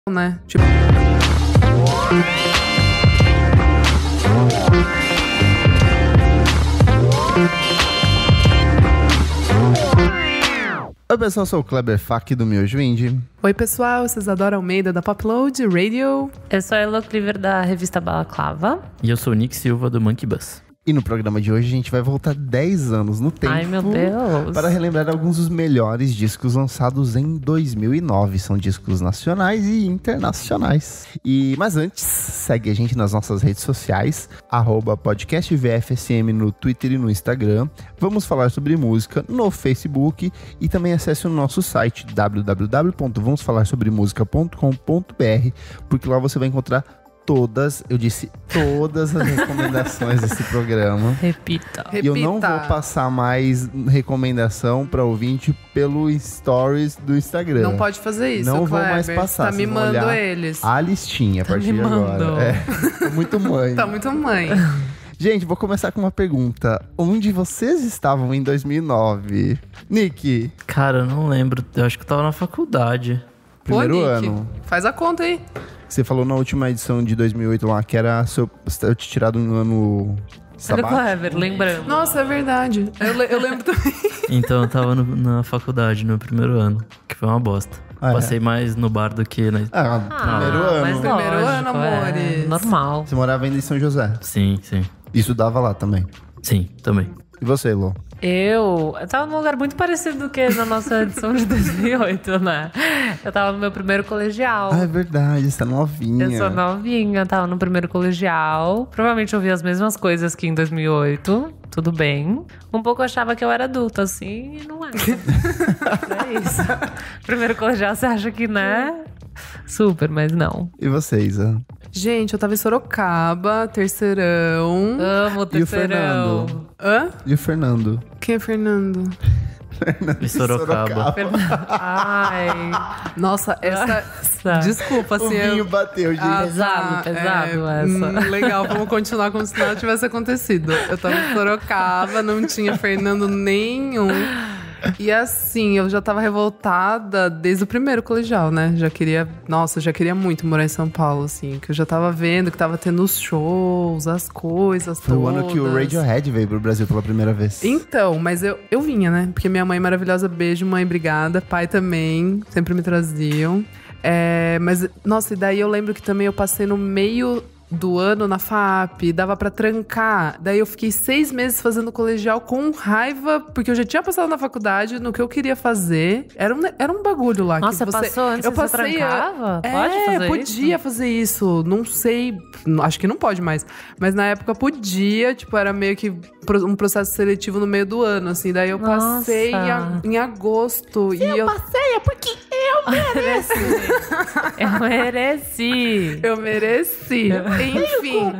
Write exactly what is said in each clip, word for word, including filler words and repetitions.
né? Tipo... Oi pessoal, eu sou o Kleber Fak do Miojo Indie. Oi pessoal, vocês adoram Almeida da Popload Radio. Eu sou a Elo Cleaver da revista Balaclava. E eu sou o Nick Silva do Monkey Bus. E no programa de hoje a gente vai voltar dez anos no tempo. Ai, meu Deus. Para relembrar alguns dos melhores discos lançados em dois mil e nove. São discos nacionais e internacionais. E, mas antes, segue a gente nas nossas redes sociais, arroba podcast V F S M no Twitter e no Instagram. Vamos falar sobre música no Facebook e também acesse o nosso site w w w ponto vamos falar sobre música ponto com ponto b r, porque lá você vai encontrar todas, eu disse todas as recomendações desse programa. Repita. E eu não vou passar mais recomendação para ouvinte pelo stories do Instagram. Não pode fazer isso, Não Kleber. vou mais passar. Tá mimando eles. A listinha a Tá partir mimando. de agora. É, tô muito mãe. Tá muito mãe. Gente, vou começar com uma pergunta. Onde vocês estavam em dois mil e nove? Nick? Cara, eu não lembro. Eu acho que eu tava na faculdade. Primeiro Pô, Nick, ano. Faz a conta aí. Você falou na última edição de dois mil e oito lá que era seu, eu te tirado um ano Era o sabático. Kleber, lembrando. Nossa, é verdade. Eu, le- eu lembro também. Então eu tava no- na faculdade no primeiro ano, que foi uma bosta. Ah, é? Passei mais no bar do que na... Ah, primeiro ano. Mas Primeiro lógico, ano, amores. É normal. Você morava ainda em São José. Sim, sim. E estudava lá também. Sim, também. E você, Lô? Eu, eu tava num lugar muito parecido do que na nossa edição de dois mil e oito, né? Eu tava no meu primeiro colegial. Ah, é verdade, você tá novinha. Eu sou novinha, tava no primeiro colegial. Provavelmente ouvi as mesmas coisas que em dois mil e oito. Tudo bem. Um pouco eu achava que eu era adulta, assim, e não era. É isso. Primeiro colegial, você acha que, né? Super, mas não. E você, Isa? Gente, eu tava em Sorocaba, terceirão. Amo o E o terceirão. Fernando? Hã? E o Fernando? Quem é Fernando? Em Sorocaba. Ai, Nossa, essa... nossa. Desculpa, O assim... vinho eu... bateu, gente. Ah, Pesado, tá, pesado é, essa. hum, legal, vamos continuar como se nada tivesse acontecido. Eu tava em Sorocaba, não tinha Fernando nenhum. E assim, eu já tava revoltada desde o primeiro colegial, né? Já queria... Nossa, eu já queria muito morar em São Paulo, assim. Que eu já tava vendo que tava tendo os shows, as coisas Foi todas. o ano que o Radiohead veio pro Brasil pela primeira vez. Então, mas eu, eu vinha, né? Porque minha mãe maravilhosa, beijo, mãe, obrigada. Pai também, sempre me traziam. É, mas, nossa, e daí eu lembro que também eu passei no meio do ano na F A P, dava pra trancar. Daí eu fiquei seis meses fazendo colegial com raiva, porque eu já tinha passado na faculdade no que eu queria fazer. Era um, era um bagulho lá. Nossa, que você, passou antes, eu você passei, trancava? É, Pode fazer podia isso? fazer isso. Não sei, acho que não pode mais. Mas na época podia, tipo, era meio que um processo seletivo no meio do ano, assim. Daí eu passei em, a- em agosto. e eu passei, é porque eu mereci. eu mereci. Eu mereci. Enfim.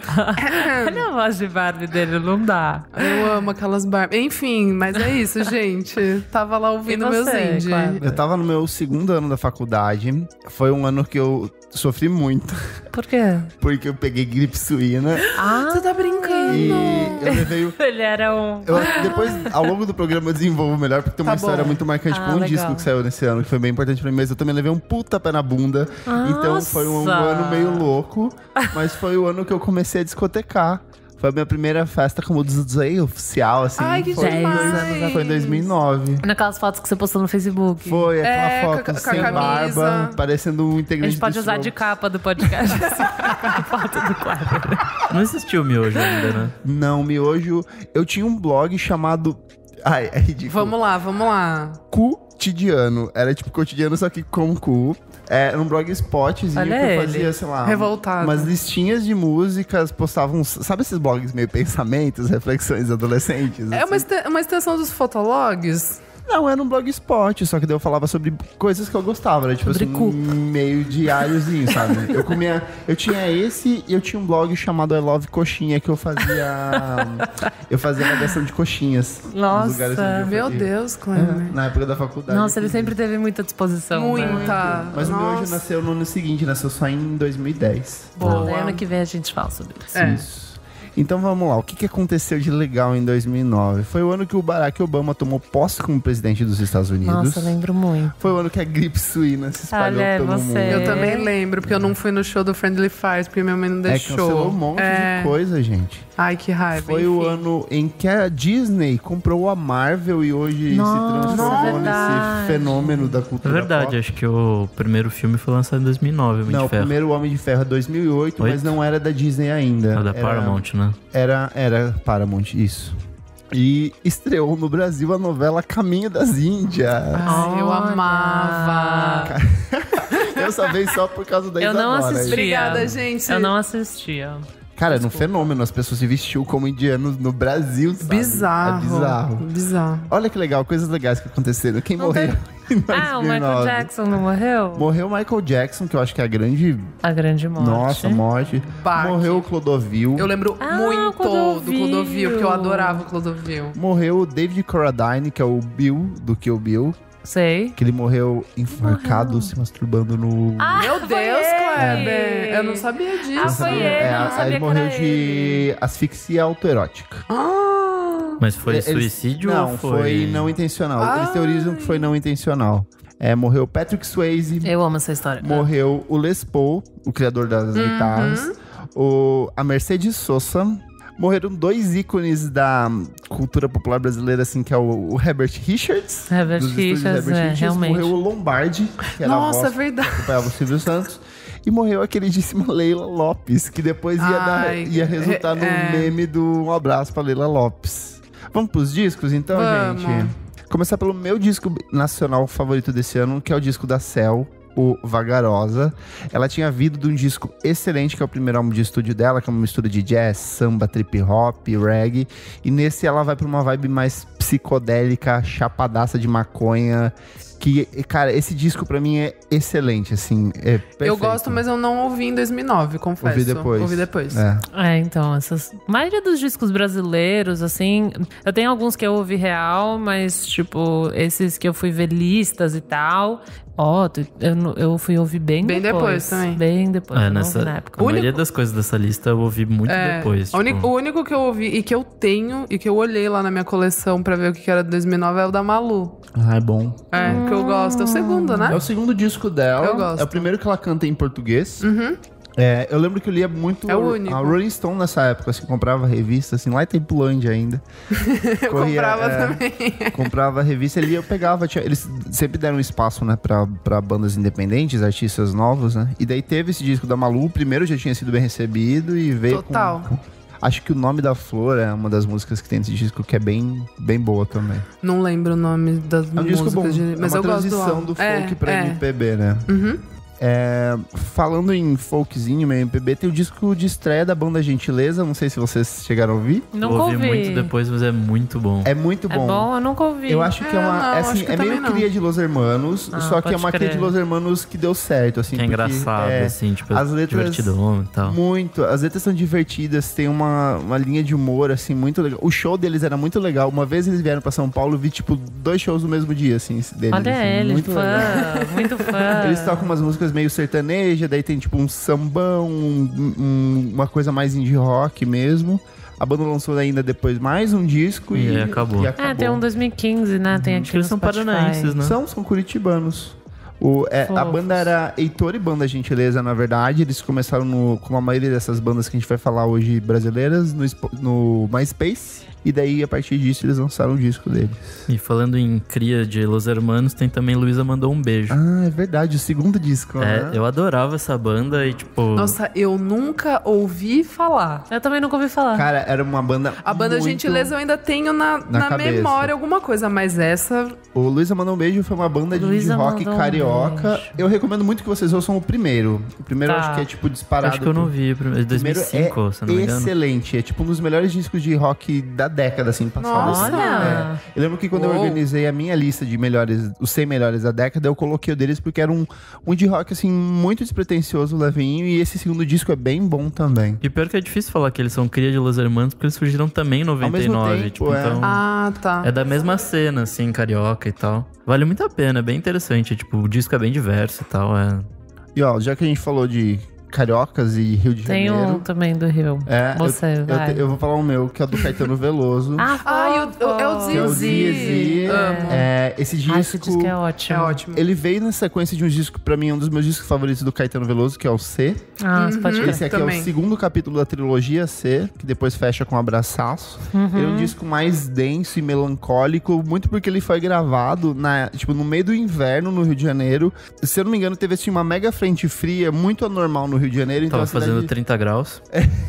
Olha a voz de Barbie dele, não dá. Eu amo aquelas barbas. Enfim, mas é isso, gente. Tava lá ouvindo E meus você, indie. Clara? Eu tava no meu segundo ano da faculdade. Foi um ano que eu sofri muito. Por quê? Porque eu peguei gripe suína. Ah, Você tá brincando? E eu levei o... ele era um... Eu, depois, ao longo do programa, eu desenvolvo melhor, porque tem uma Tá história bom. muito marcante Ah, com um legal. disco que saiu nesse ano, que foi bem importante pra mim, mas eu também levei um puta pé na bunda. Então foi um, um Nossa. ano meio louco, mas foi o ano que eu comecei a discotecar. Foi a minha primeira festa como D J oficial, assim. Ai, que foi, demais. foi em dois mil e nove. Naquelas fotos que você postou no Facebook. Foi aquela É, foto com a- com a sem camisa. barba, parecendo um A integrante gente pode do usar de Strokes. capa do podcast. assim, a foto do quadro. Não existiu o miojo ainda, né? Não, miojo. Eu tinha um blog chamado... Ai, é ridículo. Vamos lá, vamos lá. Cotidiano. Era tipo cotidiano, só que com cu. Era um blogspotzinho Olha que eu ele. fazia, sei lá, Revoltado. umas listinhas de músicas, postava uns... Sabe esses blogs meio pensamentos, reflexões adolescentes? É assim? uma, este- uma extensão dos fotologs? Não, era um blogspot, só que daí eu falava sobre coisas que eu gostava. Era tipo Sobre assim, cu. um meio diáriozinho, sabe? Eu comia... Eu tinha esse e eu tinha um blog chamado I Love Coxinha, que eu fazia... eu fazia avaliação de coxinhas. nos Nossa, lugares onde eu Meu fui. Deus, Kleber. Na época da faculdade. Nossa, ele sempre teve muita disposição. Né? Muita. Mas o Nossa. miojo nasceu no ano seguinte, nasceu só em dois mil e dez. Boa. Daí ano que vem a gente fala sobre isso. É. Isso. Então vamos lá, o que, que aconteceu de legal em dois mil e nove? Foi o ano que o Barack Obama tomou posse como presidente dos Estados Unidos. Nossa, lembro muito. Foi o ano que a gripe suína se espalhou Olha, pelo você. mundo. Eu também lembro, porque eu não fui no show do Friendly Fires, porque minha mãe não É, deixou. cancelou um monte É. de coisa, gente. Ai, que raiva. Foi o enfim. ano em que a Disney comprou a Marvel e hoje Nossa, se transformou verdade. nesse fenômeno da É cultura verdade, pop. acho que o primeiro filme foi lançado em dois mil e nove, Homem Não, de o Ferro. primeiro Homem de Ferro é dois mil e oito, mas Oito? não era da Disney ainda. É da Era- Paramount, né? Era, era Paramount, isso. E estreou no Brasil a novela Caminho das Índias. Ai, eu Olha. amava. Eu só veio só por causa da Eu não Isadora. assistia. Obrigada, gente. Eu não assistia. Cara, era um fenômeno. As pessoas se vestiam como indianos no Brasil, sabe? Bizarro. É bizarro. Bizarro. Olha que legal, coisas legais que aconteceram. Quem Não morreu em Ah, o dois mil e nove? Michael Jackson não morreu? Morreu o Michael Jackson, que eu acho que é a grande... A grande morte. Nossa, morte. Baque. Morreu o Clodovil. Eu lembro Ah, muito Clodovil. do Clodovil, porque eu adorava o Clodovil. Morreu o David Carradine, que é o Bill, do Kill Bill. Sei. Que ele morreu enforcado, se masturbando no... Ah, Meu foi Deus, ele. Kleber. Eu não sabia disso. Ah, foi ele. É, eu não aí sabia ele que morreu era de ele. asfixia autoerótica. Ah, Mas foi Eles- suicídio Não, ou foi... foi... não intencional. Eles Ai. teorizam que foi não intencional. É, morreu Patrick Swayze, Eu amo essa história. morreu o Les Paul, o criador das Uhum. guitarras, o, a Mercedes Sosa. Morreram dois ícones da cultura popular brasileira, assim, que é o, o Herbert Richards. Herbert dos estúdios Richards, é, realmente. Morreu o Lombardi, que era a nossa, é voz verdade. que acompanhava o Silvio Santos. E morreu a queridíssima Leila Lopes, que depois ia, dar, Ai, ia resultar no é. meme do Um Abraço pra Leila Lopes. Vamos pros discos, então, Vamos. gente? Começar pelo meu disco nacional favorito desse ano, que é o disco da Cell, o Vagarosa. Ela tinha vindo de um disco excelente, que é o primeiro álbum de estúdio dela, que é uma mistura de jazz, samba, trip hop, reggae. E nesse ela vai pra uma vibe mais psicodélica, chapadaça de maconha. Que, cara, esse disco pra mim é excelente, assim, é perfeito. Eu gosto, mas eu não ouvi em dois mil e nove, confesso. Ouvi depois. Ouvi depois. É. É, então, essas. A maioria dos discos brasileiros, assim. Eu tenho alguns que eu ouvi real, mas, tipo, esses que eu fui ver listas e tal. Ó, tu- eu, não- eu fui ouvir bem, Bem depois também. Bem depois. É, eu não nessa, ouvi na época. a maioria único- das coisas dessa lista eu ouvi muito É, depois. o, único, tipo, o único que eu ouvi e que eu tenho e que eu olhei lá na minha coleção pra ver o que que era de dois mil e nove é o da Malu. Ah, é bom. É, que eu gosto. É o segundo, né? É o segundo disco dela. Eu gosto. É o primeiro que ela canta em português. Uhum. É, eu lembro que eu lia muito É o único. a Rolling Stone nessa época, assim, comprava revista, assim, lá em Tempulândia ainda. Eu Corria, comprava é, também. Comprava a revista e lia, eu pegava, tinha- eles sempre deram espaço, né, pra, pra bandas independentes, artistas novos, né, e daí teve esse disco da Malu, o primeiro já tinha sido bem recebido e veio com- Total. com... Acho que o Nome da Flor é uma das músicas que tem nesse disco que é bem, bem boa também. Não lembro o nome das É um disco músicas, bom, de... mas é eu uma gosto do transição álbum. do, folk É, pra é. M P B, né. Uhum. É, falando em folkzinho, meio M P B, tem o disco de estreia da banda Gentileza, não sei se vocês chegaram a ouvir. eu Nunca ouvi ouvi. muito depois, mas é muito bom. É muito É bom. bom, eu nunca ouvi. Eu acho que é É, uma. não, é, assim, acho que é meio também não. cria de Los Hermanos, Ah, só que é pode uma cria crer. de Los Hermanos que deu certo, assim. Que é porque, engraçado, é, assim, tipo, as letras- divertidão e tal. Muito. As letras são divertidas, tem uma, uma linha de humor, assim, muito legal. O show deles era muito legal. Uma vez eles vieram pra São Paulo, eu vi, tipo, dois shows no mesmo dia, assim, deles. Olha assim, ele, muito fã, legal. muito fã. Eles tocam umas músicas meio sertaneja, daí tem tipo um sambão, um- um- uma coisa mais indie rock mesmo. A banda lançou ainda depois mais um disco e, E aí acabou. e É, tem um dois mil e quinze, né? Tem aqui Eles no são Spotify. paranaenses, né? São, são curitibanos. O, é, a Fofos. banda era Heitor e Banda Gentileza, na verdade. Eles começaram no, como a maioria dessas bandas que a gente vai falar hoje brasileiras, no, Spo- no MySpace. E daí, a partir disso, eles lançaram o disco deles. E falando em cria de Los Hermanos, tem também Luísa Mandou um Beijo. Ah, é verdade, o segundo disco, É, né? eu adorava essa banda e, tipo... Nossa, eu nunca ouvi falar. Eu também nunca ouvi falar. Cara, era uma banda A banda muito... Gentileza eu ainda tenho na, na na, cabeça. memória alguma coisa, mas essa. O Luísa Mandou um Beijo foi uma banda de indie Luísa rock Mandou um carioca. Beijo. Eu recomendo muito que vocês ouçam o primeiro. O primeiro eu Tá. acho que é, tipo, disparado. acho que eu não vi, é de dois mil e cinco, é se eu não me engano. excelente. É tipo um dos melhores discos de rock da década, assim, passada. Nossa! Olha! É. Eu lembro que quando eu Uou. organizei a minha lista de melhores, os cem melhores da década, eu coloquei o deles porque era um, um de rock, assim, muito despretensioso, levinho, e esse segundo disco é bem bom também. E pior que é difícil falar que eles são cria de Los Hermanos, porque eles surgiram também em noventa e nove. tempo, tipo, é. então... Ah, tá. É da mesma cena, assim, carioca e tal. Vale muito a pena, é bem interessante. Tipo, o disco é bem diverso e tal. É... E ó, já que a gente falou de cariocas e Rio de Tem Janeiro. um também do Rio. É, Você, eu, vai. eu, te- eu vou falar o meu, que é do Caetano Veloso. Ah, Ai, o- o- é o fofo. que é o Zizi. Zizi. Amo. É, esse disco... Ah, esse disco é ótimo. É ótimo. Ele veio na sequência de um disco, pra mim, um dos meus discos favoritos do Caetano Veloso, que é o C. Ah, você pode Esse crer. aqui é Também. o segundo capítulo da trilogia C, que depois fecha com Abraçaço. Ele é um disco mais denso e melancólico, muito porque ele foi gravado na, tipo, no meio do inverno no Rio de Janeiro. Se eu não me engano, teve assim, uma mega frente fria, muito anormal no Rio de Janeiro. Então Tava a cidade- fazendo trinta graus.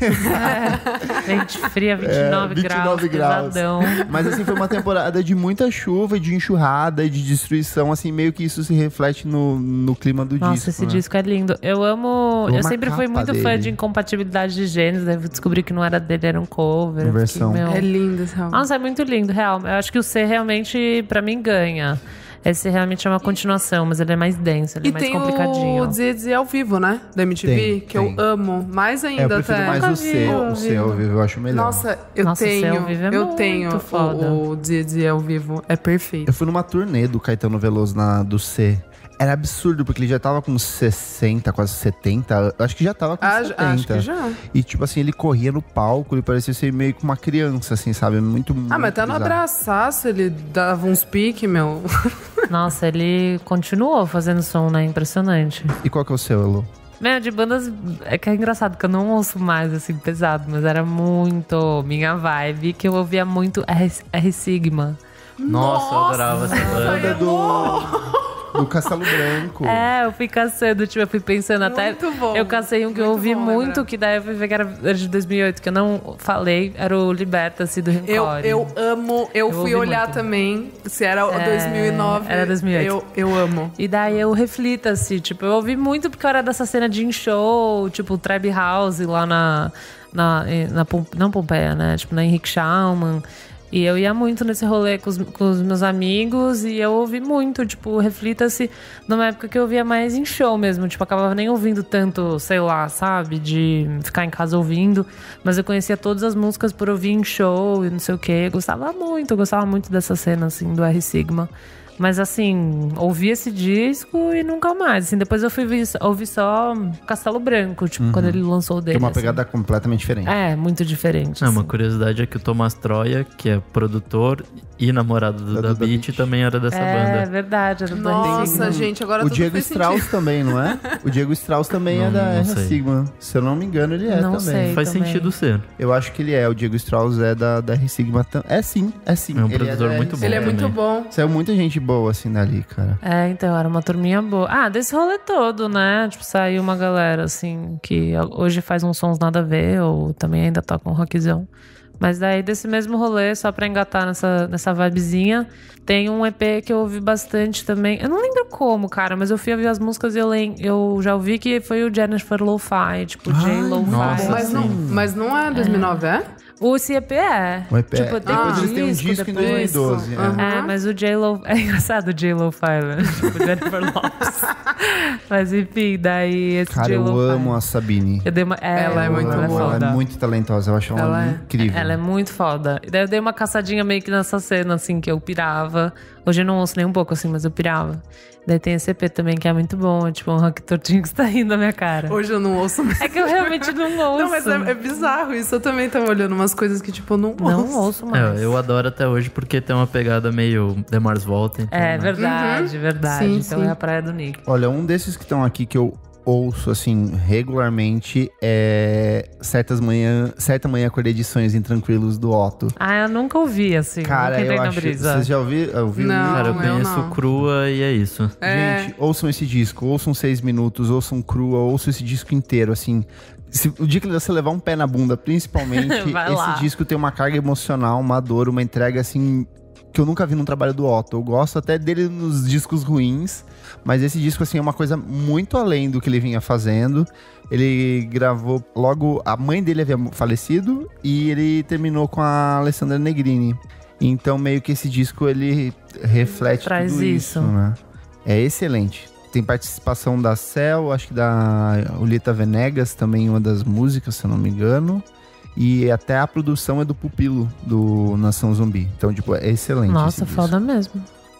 Gente fria, vinte e nove, É, vinte e nove graus, graus. pesadão. Mas assim, foi uma temporada de muita chuva, de enxurrada, de destruição, assim, meio que isso se reflete no, no clima do Nossa, disco. esse né? disco é lindo. Eu amo. Eu Eu, amo a sempre fui capa muito fã dele. de incompatibilidade de gêneros. Daí eu descobri que não era dele, era um cover. Eu Versão. fiquei, meu... É lindo esse álbum. Nossa, é muito lindo, real. Eu acho que o C realmente, pra mim, ganha. Esse realmente é uma continuação, mas ele é mais denso, ele E é mais tem complicadinho. o Dizi ao vivo, né? Da M T V, Tem, que tem. eu amo. Mais É, eu ainda prefiro até. mais o Nunca C. vi ao O C ao vivo eu acho melhor. Nossa, eu Nossa, esse tenho. ao vivo é eu muito tenho foda. o, o Dizi ao vivo. É perfeito. Eu fui numa turnê do Caetano Veloso na, do C. Era absurdo, porque ele já tava com sessenta, quase setenta. Eu acho que já tava com Ah, setenta. acho que já. E, tipo assim, ele corria no palco, ele parecia ser meio que uma criança, assim, sabe? Muito, muito Ah, mas até no bizarro. abraçaço ele dava uns piques, meu. Nossa, ele continuou fazendo som, né? Impressionante. E qual que é o seu, Elo? Meu, de bandas. É que é engraçado que eu não ouço mais, assim, pesado, mas era muito minha vibe, que eu ouvia muito R, R Sigma. Nossa, eu adorava essa banda. Banda do, do Castelo Branco. É, eu fui caçando, tipo, eu fui pensando até. Muito bom. Eu cacei um que eu Muito ouvi bom muito, lembrar. que daí eu fui ver que era de dois mil e oito, que eu não falei, era o Liberta-se do Encore. Eu, eu amo, eu, Eu fui ouvi olhar muito. também se era É, dois mil e nove. era dois mil e oito. Eu, eu amo. E daí eu reflita-se, tipo, eu ouvi muito porque eu era dessa cena de in-show, tipo, Tribe House lá na, na, na, Pom- não Pompeia, né? Tipo, na Henrique Schaumann. E eu ia muito nesse rolê com os, com os meus amigos e eu ouvi muito, tipo, reflita-se numa época que eu ouvia mais em show mesmo. Tipo, acabava nem ouvindo tanto, sei lá, sabe? De ficar em casa ouvindo. Mas eu conhecia todas as músicas por ouvir em show e não sei o quê. Eu gostava muito, eu gostava muito dessa cena, assim, do R Sigma. Mas assim, ouvi esse disco e nunca mais. Assim, depois eu fui vi- ouvir só Castelo Branco, tipo, quando ele lançou o dele. Tem uma assim. pegada completamente diferente. É, muito diferente. É, uma assim. curiosidade é que o Tomás Troia, que é produtor e namorado do Da Da Duda Beat, Beat. também era dessa É, banda. verdade. Era do Nossa, Sigma. gente, agora O tudo Diego fez Strauss sentido. também, não é? O Diego Strauss também é Não- da não R sei. Sigma. Se eu não me engano, ele é Não também. sei. Faz também. sentido ser. Eu acho que ele é. O Diego Strauss é da, da R Sigma. tam- É sim, é sim. É um Ele produtor da muito R bom. Ele é muito também. bom. Saiu muita gente boa, assim, dali, cara. É, então, era uma turminha boa. Ah, desse rolê todo, né? Tipo, saiu uma galera, assim, que hoje faz uns sons nada a ver, ou também ainda toca um rockzão. Mas daí, desse mesmo rolê, só pra engatar nessa, nessa vibezinha, tem um E P que eu ouvi bastante também. Eu não lembro como, cara, mas eu fui ouvir as músicas e eu, lem- eu já ouvi que foi o Jennifer Lo-Fi, tipo, J Lo-Fi. nossa, Mas não, mas não é dois mil e nove, é? O esse E P é. O E P Tipo, é. tem Depois um eles têm um disco disco em depois. dois mil e doze. Aham. é. É, mas o J-Lo... É engraçado o J-Lo-Fi, né? Tipo, Jennifer Lopes. Mas enfim, daí esse Cara, eu J-Lo-Fi. amo a Sabine. Eu dei uma... é, Ela é eu muito amo, Ela boa. é muito talentosa, eu acho ela, Ela é. incrível. Ela é muito foda. E daí eu dei uma caçadinha meio que nessa cena, assim, que eu pirava. Hoje eu não ouço nem um pouco, assim, mas eu pirava. Daí tem esse E P também, que é muito bom. É tipo um rock tortinho que está rindo da minha cara. Hoje eu não ouço mais. É que eu realmente não ouço. Não, mas é, é bizarro isso. Eu também tava olhando umas coisas que, tipo, eu não ouço. Não ouço mais. É, eu adoro até hoje porque tem uma pegada meio The Mars Volta. Então, É né? verdade, verdade. Sim, então sim. é a praia do Nick. Olha, um desses que estão aqui que eu ouço, assim, regularmente é certas manhã, certa manhã acordei de sonhos intranquilos do Otto. Ah, eu nunca ouvi, assim. Cara, nunca entrei eu na acho... brisa. Vocês já ouviram? ouviram Não. Cara, eu eu conheço não. Crua e é isso. É. Gente, ouçam esse disco, ouçam seis minutos, ouçam Crua, ouçam esse disco inteiro, assim. Se, o dia que você levar um pé na bunda, principalmente, Vai esse lá. disco tem uma carga emocional, uma dor, uma entrega, assim, que eu nunca vi num trabalho do Otto. Eu gosto até dele nos discos ruins, mas esse disco, assim, é uma coisa muito além do que ele vinha fazendo. Ele gravou logo... A mãe dele havia falecido e ele terminou com a Alessandra Negrini. Então, meio que esse disco, ele reflete Traz tudo isso, isso. né? É excelente. Tem participação da Cel, acho que da Ulita Venegas, também uma das músicas, se eu não me engano. E até a produção é do Pupilo, do Nação Zumbi. Então, tipo, é excelente. Nossa, esse foda disco. mesmo.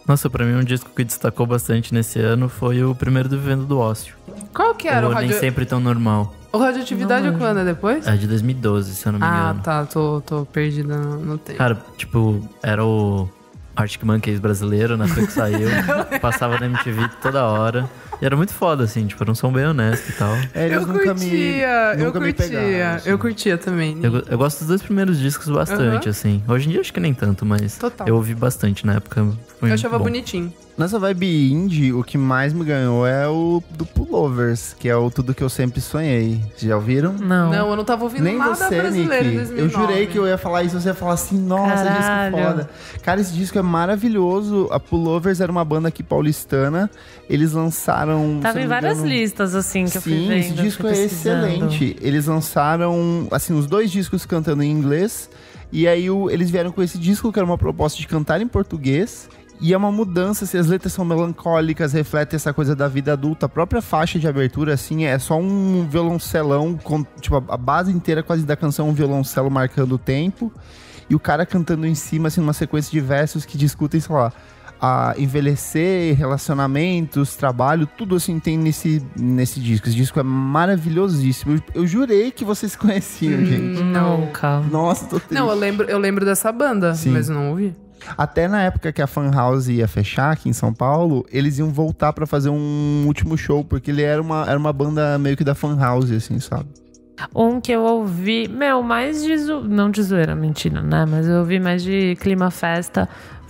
Nossa, pra mim um disco que destacou bastante nesse ano foi o primeiro do Vivendo do Ócio. Qual que era o, o radio... Nem Sempre Tão Normal. O Radioatividade é quando? É depois? É de dois mil e doze, se eu não me engano. Ah, tá. Tô, tô perdida no, no tempo. Cara, tipo, era o Arctic Monkeys brasileiro, na época que saiu. Passava na M T V toda hora. E era muito foda, assim, tipo, era um som bem honesto e tal. É, eles eu nunca curtia, me, eu nunca me curtia. pegaram, assim. Eu curtia também. Eu, eu gosto dos dois primeiros discos bastante, Uhum. assim. Hoje em dia acho que nem tanto, mas Total. eu ouvi bastante na época. Foi Eu achava bom. bonitinho. Nessa vibe indie, o que mais me ganhou é o do Pullovers, que é o Tudo Que Eu Sempre Sonhei. Vocês já ouviram? Não. Não, eu não tava ouvindo Nem nada você, brasileiro em Nick. dois mil e Eu nove. jurei que eu ia falar isso, você ia falar assim, nossa, Caralho. disco foda. Cara, esse disco é maravilhoso. A Pullovers era uma banda aqui paulistana. Eles lançaram... Tava se eu em não me várias engano, listas, assim, que eu fui Sim, vendo. esse disco fui é pesquisando. excelente. Eles lançaram, assim, os dois discos cantando em inglês. E aí o, eles vieram com esse disco, que era uma proposta de cantar em português. E é uma mudança, assim, as letras são melancólicas, refletem essa coisa da vida adulta. A própria faixa de abertura, assim, é só um violoncelão, com, tipo, a base inteira quase da canção, um violoncelo marcando o tempo. E o cara cantando em cima, assim, numa sequência de versos que discutem, sei lá, a envelhecer, relacionamentos, trabalho, tudo assim tem nesse, nesse disco. Esse disco é maravilhosíssimo. Eu, eu jurei que vocês conheciam, Hum, gente. Nunca. Nossa, tô triste. Não, eu lembro, eu lembro dessa banda, Sim. mas não ouvi. Até na época que a Fan House ia fechar aqui em São Paulo, eles iam voltar pra fazer um último show, porque ele era uma, era uma banda meio que da Fan House, assim, sabe? Um que eu ouvi, meu, mais de zo... não de zoeira, mentira, né? Mas eu ouvi mais de clima festa,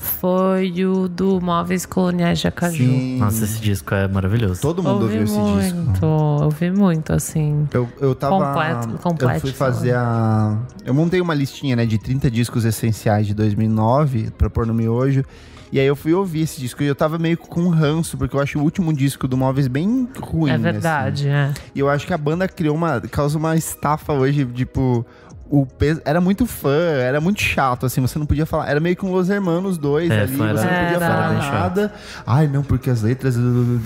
foi o do Móveis Coloniais de Acaju. Sim. Nossa, esse disco é maravilhoso. Todo mundo Ouvi ouviu esse muito, disco. ouvi muito, assim. Eu, eu tava... Completo- completo, eu fui fazer a... Eu montei uma listinha, né, de trinta discos essenciais de dois mil e nove pra pôr no miojo. E aí eu fui ouvir esse disco e eu tava meio com ranço, porque eu acho o último disco do Móveis bem ruim, É verdade, é. assim. E eu acho que a banda criou uma... causa uma estafa hoje, tipo... O peso, era muito fã, era muito chato, assim, você não podia falar. Era meio que um Los Hermanos dois É, ali, foi, você não era. podia falar Era bem chato. nada. Ai, não, porque as letras.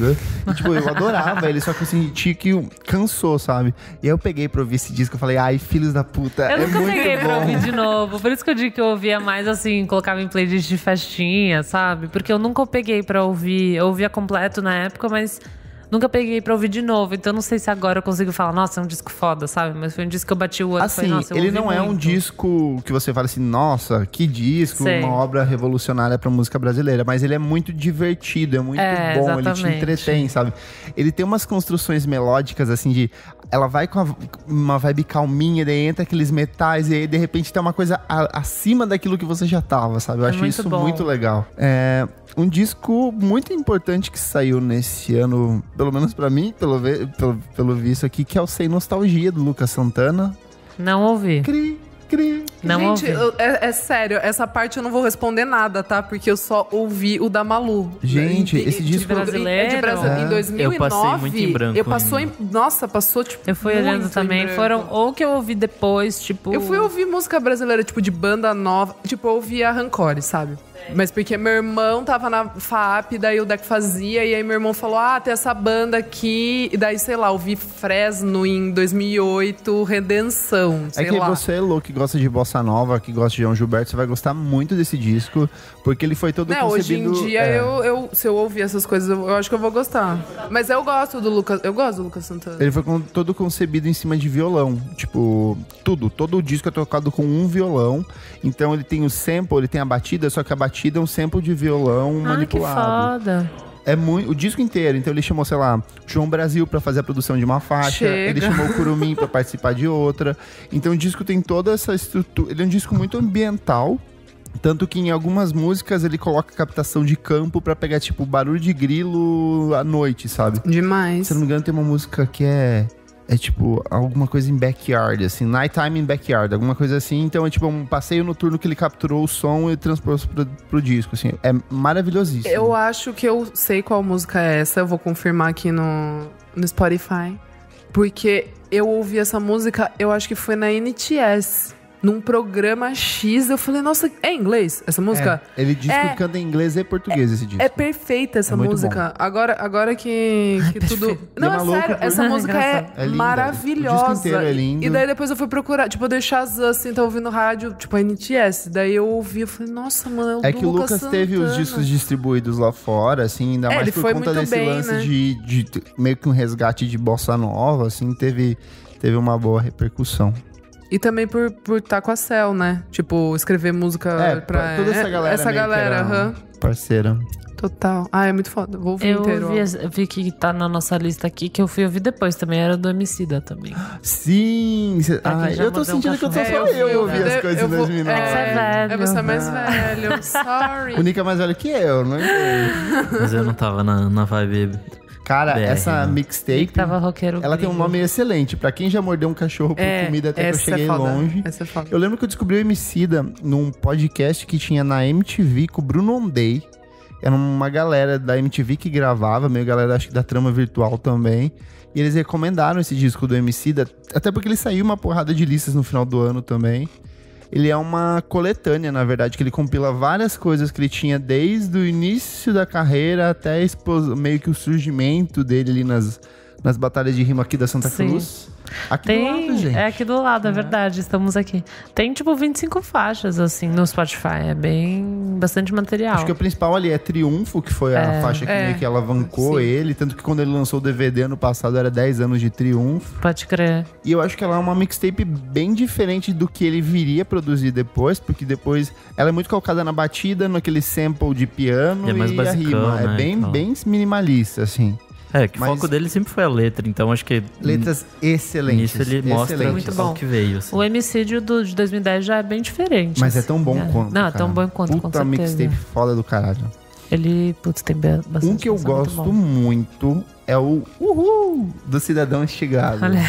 E, tipo, eu adorava ele, só que assim, tinha que cansou, sabe? E aí eu peguei pra ouvir esse disco e falei, ai, filhos da puta. Eu é nunca muito peguei bom. pra ouvir de novo. Por isso que eu digo que eu ouvia mais assim, colocava em playlist de festinha, sabe? Porque eu nunca peguei pra ouvir. Eu ouvia completo na época, mas nunca peguei pra ouvir de novo. Então não sei se agora eu consigo falar, nossa, é um disco foda, sabe? Mas foi um disco que eu bati o olho e Assim, falei, nossa, eu ele ouvi não é um muito. disco que você fala assim, nossa, que disco, Sei. uma obra revolucionária pra música brasileira, mas ele é muito divertido, é muito É, bom, ele te exatamente. entretém, sabe? Ele tem umas construções melódicas, assim, de... Ela vai com a- uma vibe calminha, daí entra aqueles metais, e aí, de repente, tem uma coisa a- acima daquilo que você já tava, sabe? Eu É acho muito isso bom. muito legal. É um disco muito importante que saiu nesse ano, pelo menos pra mim, pelo, ve- pelo, pelo visto aqui, que é o Sem Nostalgia, do Lucas Santana. Não ouvi. Cri, cri. Não Gente, ouvi. eu- é, é sério, essa parte eu não vou responder nada, tá? Porque eu só ouvi o da Malu. Gente, Em- esse em- disco- de brasileiro. É de Brasi- É. Em dois mil e nove. Eu passei muito em branco Eu passou em. ainda. Nossa, passou tipo. Eu fui muito olhando em também. branco. Foram ou que eu ouvi depois, tipo. Eu fui ouvir música brasileira, tipo, de banda nova. Tipo, eu ouvia Rancore, sabe? Mas porque meu irmão tava na F A P, daí o Deck fazia, e aí meu irmão falou, ah, tem essa banda aqui. E daí, sei lá, eu vi Fresno em dois mil e oito, Redenção, É sei que lá. você é louco, que gosta de bossa nova, que gosta de João Gilberto, você vai gostar muito desse disco, porque ele foi todo Né, hoje em concebido... dia, é. eu, eu, se eu ouvir essas coisas, eu, eu acho que eu vou gostar. Mas eu gosto do Lucas, eu gosto do Lucas Santana. Ele foi com- todo concebido em cima de violão. Tipo, tudo. Todo o disco é tocado com um violão. Então ele tem o sample, ele tem a batida, só que a batida é um sample de violão Ah, que manipulado. foda. É muito, o disco inteiro. Então ele chamou, sei lá, João Brasil pra fazer a produção de uma faixa. Chega. Ele chamou o Curumim pra participar de outra. Então o disco tem toda essa estrutura. Ele é um disco muito ambiental. Tanto que em algumas músicas ele coloca captação de campo pra pegar, tipo, barulho de grilo à noite, sabe? Demais. Se eu não me engano, tem uma música que é... É tipo, alguma coisa em backyard, assim, nighttime in backyard, alguma coisa assim. Então é tipo um passeio noturno que ele capturou o som e transpôs pro, pro disco, assim. É maravilhosíssimo. Eu acho que eu sei qual música é essa, eu vou confirmar aqui no, no Spotify. Porque eu ouvi essa música, eu acho que foi na N T S. num programa X. Eu falei, nossa, é em inglês essa música? É, ele diz É. que canta em inglês e português esse disco. É perfeita essa É muito música. Agora, agora que, que tudo. perfeito. Não, E é é maluco sério, por- essa música é, Engraçado. É linda. maravilhosa. O disco inteiro é lindo. E daí depois eu fui procurar, tipo, eu dei Shazam, assim, tá ouvindo rádio, tipo, a N T S. Daí eu ouvi, eu falei, nossa, mano, é o É do que o Lucas teve os Santana. discos distribuídos lá fora, assim, ainda É, mais ele por foi conta muito desse bem, lance né? de, de t- meio que um resgate de bossa nova, assim, teve, teve uma boa repercussão. E também por estar por tá com a Cell, né? Tipo, escrever música É, pra... toda essa é, galera Essa meio que galera, era aham. parceira. Total. Ah, é muito foda. Vou ouvir Eu inteiro. vi, ó. vi que tá na nossa lista aqui, que eu fui ouvir depois também, era do Emicida também. Sim! Cê, Pra quem ai, já eu tô mordeu um sentindo que eu tô cachorro. só É, eu, eu ouvi vi, as coisas eu em vou- dois mil e nove. É que você é velho. É, você é mais velho. Sorry. O Nick é mais velho que eu, não é? Mas eu não tava na, na vibe. Cara, B R, essa né? mixtape, Que tava roqueiro. ela tem um gringo. nome excelente. Pra quem já mordeu um cachorro por É, comida até que eu essa cheguei é foda. longe. Essa é foda. Eu lembro que eu descobri o Emicida num podcast que tinha na M T V com o Bruno Ondei. Era uma galera da M T V que gravava, meio galera acho que da Trama Virtual também. E eles recomendaram esse disco do Emicida, até porque ele saiu uma porrada de listas no final do ano também. Ele é uma coletânea, na verdade, que ele compila várias coisas que ele tinha desde o início da carreira até a expos- meio que o surgimento dele ali nas, nas batalhas de rima aqui da Santa Sim. Cruz. Aqui Tem, do lado, gente. é aqui do lado, é verdade, estamos aqui. Tem tipo vinte e cinco faixas, assim, no Spotify. É bem. Bastante material. Acho que o principal ali é Triunfo, que foi a É. faixa que É. meio que alavancou Sim. ele. Tanto que quando ele lançou o D V D ano passado era dez anos de Triunfo. Pode crer. E eu acho que ela é uma mixtape bem diferente do que ele viria produzir depois, porque depois ela é muito calcada na batida, naquele sample de piano E é mais a basicão, rima. É né, bem, então. bem minimalista, assim. É, que o Mas- foco dele sempre foi a letra, então acho que Letras excelentes. nisso ele mostra excelentes. Muito o bom. que veio. Assim. O Emicídio do, de dois mil e dez já é bem diferente. Mas é assim, tão bom né? quanto. Não, é cara. tão bom quanto, com Puta certeza. mixtape foda do caralho. Ele, putz, tem be- bastante Um que eu canção muito gosto bom. muito é o Uhul do Cidadão Instigado. Olha,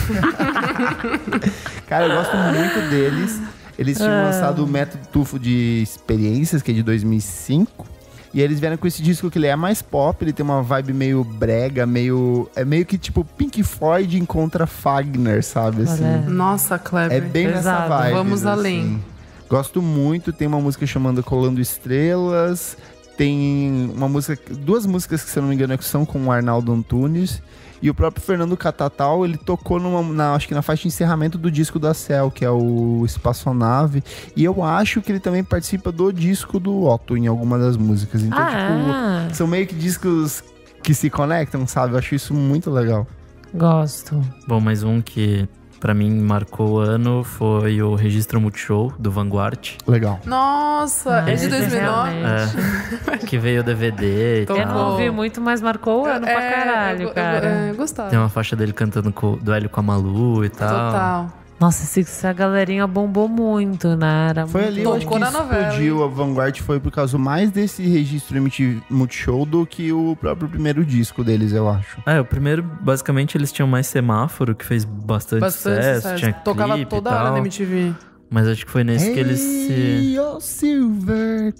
Cara, eu gosto muito deles. Eles tinham Ah. lançado o Método Tufo de Experiências, que é de dois mil e cinco. E eles vieram com esse disco que ele é mais pop, ele tem uma vibe meio brega, meio... É meio que tipo Pink Floyd encontra Fagner, sabe? Assim. Olha. Nossa, Kleber. É bem nessa Pesado. vibe. Vamos além. Gosto muito, tem uma música chamada Colando Estrelas, tem uma música, duas músicas que, se eu não me engano, são com o Arnaldo Antunes. E o próprio Fernando Catatal, ele tocou numa, na, acho que na faixa de encerramento do disco da Cell, que é o Espaçonave. E eu acho que ele também participa do disco do Otto em alguma das músicas. Então, ah, tipo, são meio que discos que se conectam, sabe? Eu acho isso muito legal. gosto. Bom, mais um que pra mim marcou o ano foi o Registro Multishow, do Vanguard. Legal. Nossa, Ah, é de esse dois mil e nove? realmente. É, que veio o D V D e Tô Eu tal. não ouvi muito, mas marcou o ano pra É, caralho, eu, eu, cara. é, gostava. Tem uma faixa dele cantando com, do Hélio com a Malu e tal. Total. Nossa, esse- essa galerinha bombou muito, né? Era Foi muito ali, eu acho que Tocou na novela, explodiu a Vanguard, foi por causa mais desse registro M T V Multishow do que o próprio primeiro disco deles, eu acho. É, o primeiro, basicamente, eles tinham mais semáforo, que fez bastante, Bastante sucesso, sucesso. tinha Tocava clipe toda e tal. hora na M T V. Mas acho que foi nesse que eles se... Hey, oh, Silver.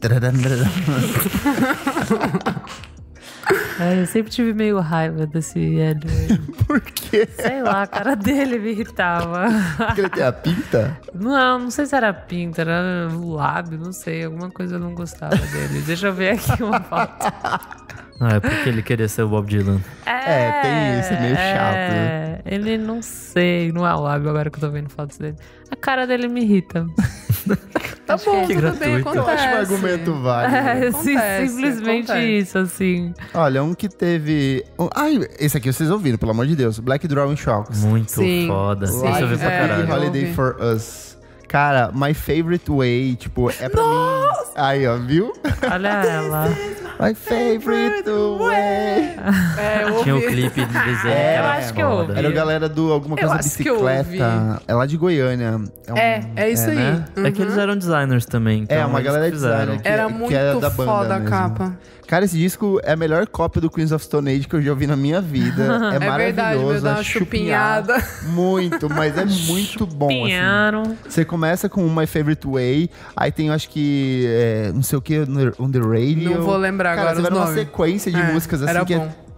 É, eu sempre tive meio raiva desse Hélio. aí. Por quê? Sei lá, a cara dele me irritava. Porque ele tem a pinta? Não, não sei se era pinta, era o lábio, não sei. Alguma coisa eu não gostava dele. Deixa eu ver aqui uma foto. Ah, é porque ele queria ser o Bob Dylan. É, tem isso, é meio chato, É, ele não sei, não é o lábio agora que eu tô vendo fotos dele. A cara dele me irrita. Tá bom, que tudo bem, gratuito. Eu acontece. acho um argumento válido. É, sim, Acontece, simplesmente acontece. isso, assim. Olha, um que teve... um- Ai, esse aqui vocês ouviram, pelo amor de Deus. Black Drawing Shocks. Muito Sim, foda. sim. Esse eu vi pra É, Big caralho. Holiday ouvi. for Us. Cara, My Favorite Way, tipo, é pra mim... Aí, ó, viu? Olha ela. My Favorite Way. É, eu Tinha o ouvi. clipe do desenho que É, era eu acho que eu foda. ouvi. Era a galera do Alguma Eu Coisa acho que eu Bicicleta. É lá de Goiânia. um- É, é isso aí. né? É que eles eram designers também, então É, uma eles galera de fizeram. designer que, Era que muito é da banda foda a mesmo. capa. Cara, esse disco é a melhor cópia do Queens of Stone Age que eu já ouvi na minha vida. É, É verdade, maravilhoso. meu, dá uma é chupinhar. chupinhada. Muito, mas é muito bom, assim. Pinharam. Você começa com My Favorite Way, aí tem, eu acho que, é, não sei o que, On the Radio. Não vou lembrar Cara, agora você vai os numa nomes. sequência de É, músicas assim era que bom. é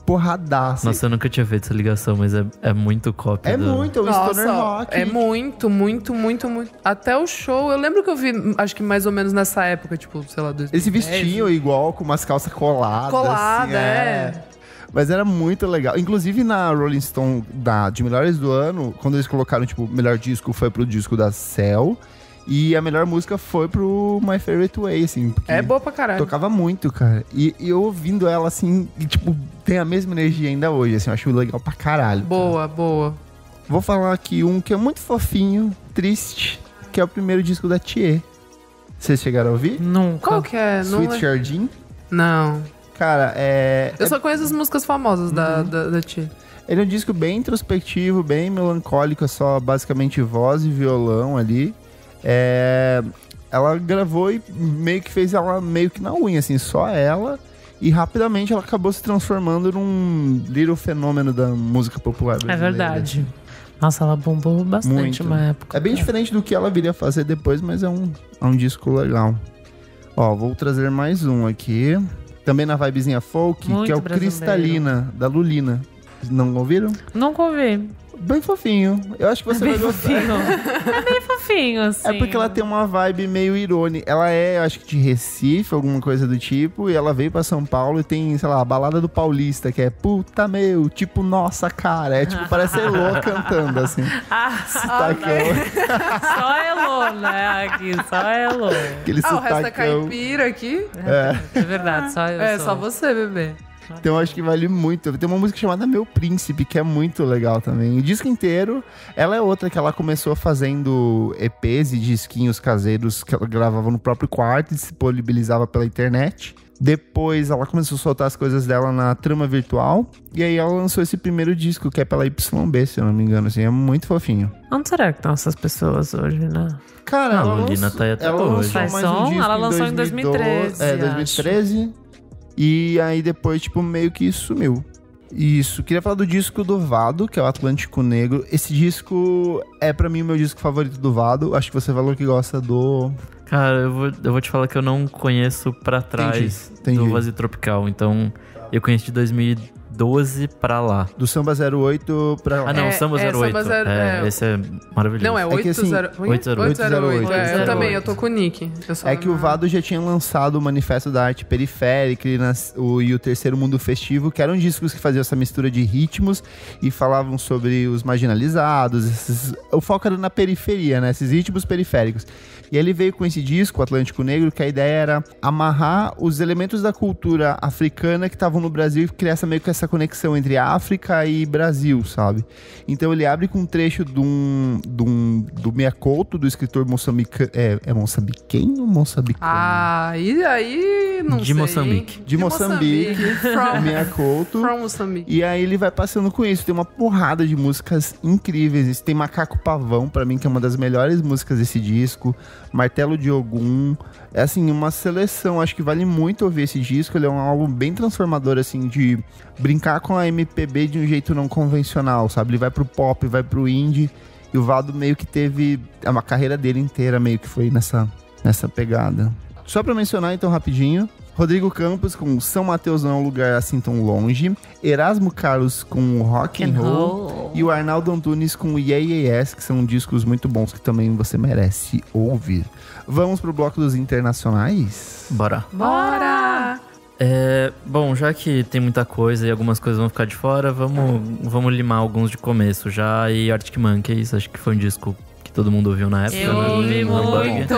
porradaça. Nossa, eu nunca tinha feito essa ligação, mas é, é muito cópia É do... muito, é um Nossa, stoner rock. é muito, muito, muito, muito. Até o show, eu lembro que eu vi, acho que mais ou menos nessa época, tipo, sei lá, dois mil e dez. Eles se vestiam igual, com umas calças coladas. Colada, assim, é. Mas era muito legal. Inclusive na Rolling Stone, da, de melhores do ano, quando eles colocaram, tipo, o melhor disco foi pro disco da Cell. E a melhor música foi pro My Favorite Way, assim. É boa pra caralho. Tocava muito, cara. E, e eu ouvindo ela, assim, e, tipo, tem a mesma energia ainda hoje, assim. Eu acho legal pra caralho. Boa, boa. Vou falar aqui um que é muito fofinho, triste, que é o primeiro disco da Thier. Vocês chegaram a ouvir? Nunca. Qual que é? Não Sweet é- Jardim. Não. Cara, é... Eu é- só conheço as músicas famosas da, da, da Tia. Ele é um disco bem introspectivo, bem melancólico, é só basicamente voz e violão ali. É... Ela gravou e meio que fez ela meio que na unha, assim, só ela. E rapidamente ela acabou se transformando num little fenômeno da música popular É brasileira. verdade. Nossa, ela bombou bastante Muito. uma época. É bem diferente do que ela viria fazer depois, mas é um, é um disco legal. Ó, vou trazer mais um aqui. Também na vibezinha folk, Muito que é o brasileiro. Cristalina, da Lulina. Não ouviram? Nunca ouvi. Bem fofinho. Eu acho que você Bem vai gostar. fofinho. É bem fofinho, assim. É porque ela tem uma vibe meio irônica. Ela é, eu acho que de Recife, alguma coisa do tipo. E ela veio pra São Paulo e tem, sei lá, a balada do Paulista, que é puta meu, tipo, nossa cara. É tipo, parece Elô cantando, assim. Ah, Sotacão. só Elô, né? Aqui, só Elô. Aquele Ah, o resto é sotacão. caipira aqui. É verdade, só eu É, sou. só você, bebê. Então eu acho que vale muito. Tem uma música chamada Meu Príncipe, que é muito legal também. O disco inteiro, ela é outra que ela começou fazendo E Pês e disquinhos caseiros que ela gravava no próprio quarto e disponibilizava pela internet. Depois ela começou a soltar as coisas dela na Trama Virtual. E aí ela lançou esse primeiro disco, que é pela Y B, se eu não me engano. Assim, é muito fofinho. Onde será que estão essas pessoas hoje, né? Cara, Ah, ela a Lulina lançou- tá aí até ela hoje. lançou Faz mais um som? disco Ela lançou em dois mil e treze, É, dois mil e treze. E aí depois, tipo, meio que sumiu. Isso, queria falar do disco do Vado, que é o Atlântico Negro. Esse disco é pra mim o meu disco favorito do Vado. Acho que você falou que gosta do... Cara, eu vou, eu vou te falar que eu não conheço pra trás Entendi, entendi. do Vazio Tropical. Então, eu conheço de dois mil e doze pra lá. Do Samba zero oito pra lá. Ah, não, É, Samba é, zero oito. Samba zero- é, é. esse é maravilhoso. Não, é que, assim, oito zero oito. oito zero oito. oito zero oito. É, eu oito zero também, oito. eu tô com o Nick. Eu só É que o não- Vado já tinha lançado o Manifesto da Arte Periférica e, nas- o, e o Terceiro Mundo Festivo, que eram discos que faziam essa mistura de ritmos e falavam sobre os marginalizados. Esses, o foco era na periferia, né? Esses ritmos periféricos. E ele veio com esse disco, o Atlântico Negro, que a ideia era amarrar os elementos da cultura africana que estavam no Brasil e criar essa, meio que essa conexão entre África e Brasil, sabe? Então ele abre com um trecho de um, de um, do Mia Couto, do escritor moçambicano. É, é moçambiquenho ou moçambicano? Ah, e aí, não De sei. Moçambique. De Moçambique. From, Mia Couto. from Moçambique. E aí ele vai passando com isso. Tem uma porrada de músicas incríveis. Tem Macaco Pavão, pra mim, que é uma das melhores músicas desse disco. Martelo de Ogum. É assim, uma seleção. Acho que vale muito ouvir esse disco. Ele é um álbum bem transformador, assim, de brincar com a M P B de um jeito não convencional, sabe? Ele vai pro pop, vai pro indie. E o Vado meio que teve... Uma carreira dele inteira meio que foi nessa, nessa pegada. Só pra mencionar, então, rapidinho. Rodrigo Campos com São Mateus Não é um Lugar Assim Tão Longe. Erasmo Carlos com Rock and Roll. E o Arnaldo Antunes com Yeah Yeah Yes, que são discos muito bons que também você merece ouvir. Vamos pro bloco dos internacionais? Bora. Bora! É, bom, já que tem muita coisa e algumas coisas vão ficar de fora, vamos, vamos limar alguns de começo já. E Arctic Monkeys, acho que foi um disco que todo mundo ouviu na época. Eu né? ouvi No Hamburger. muito.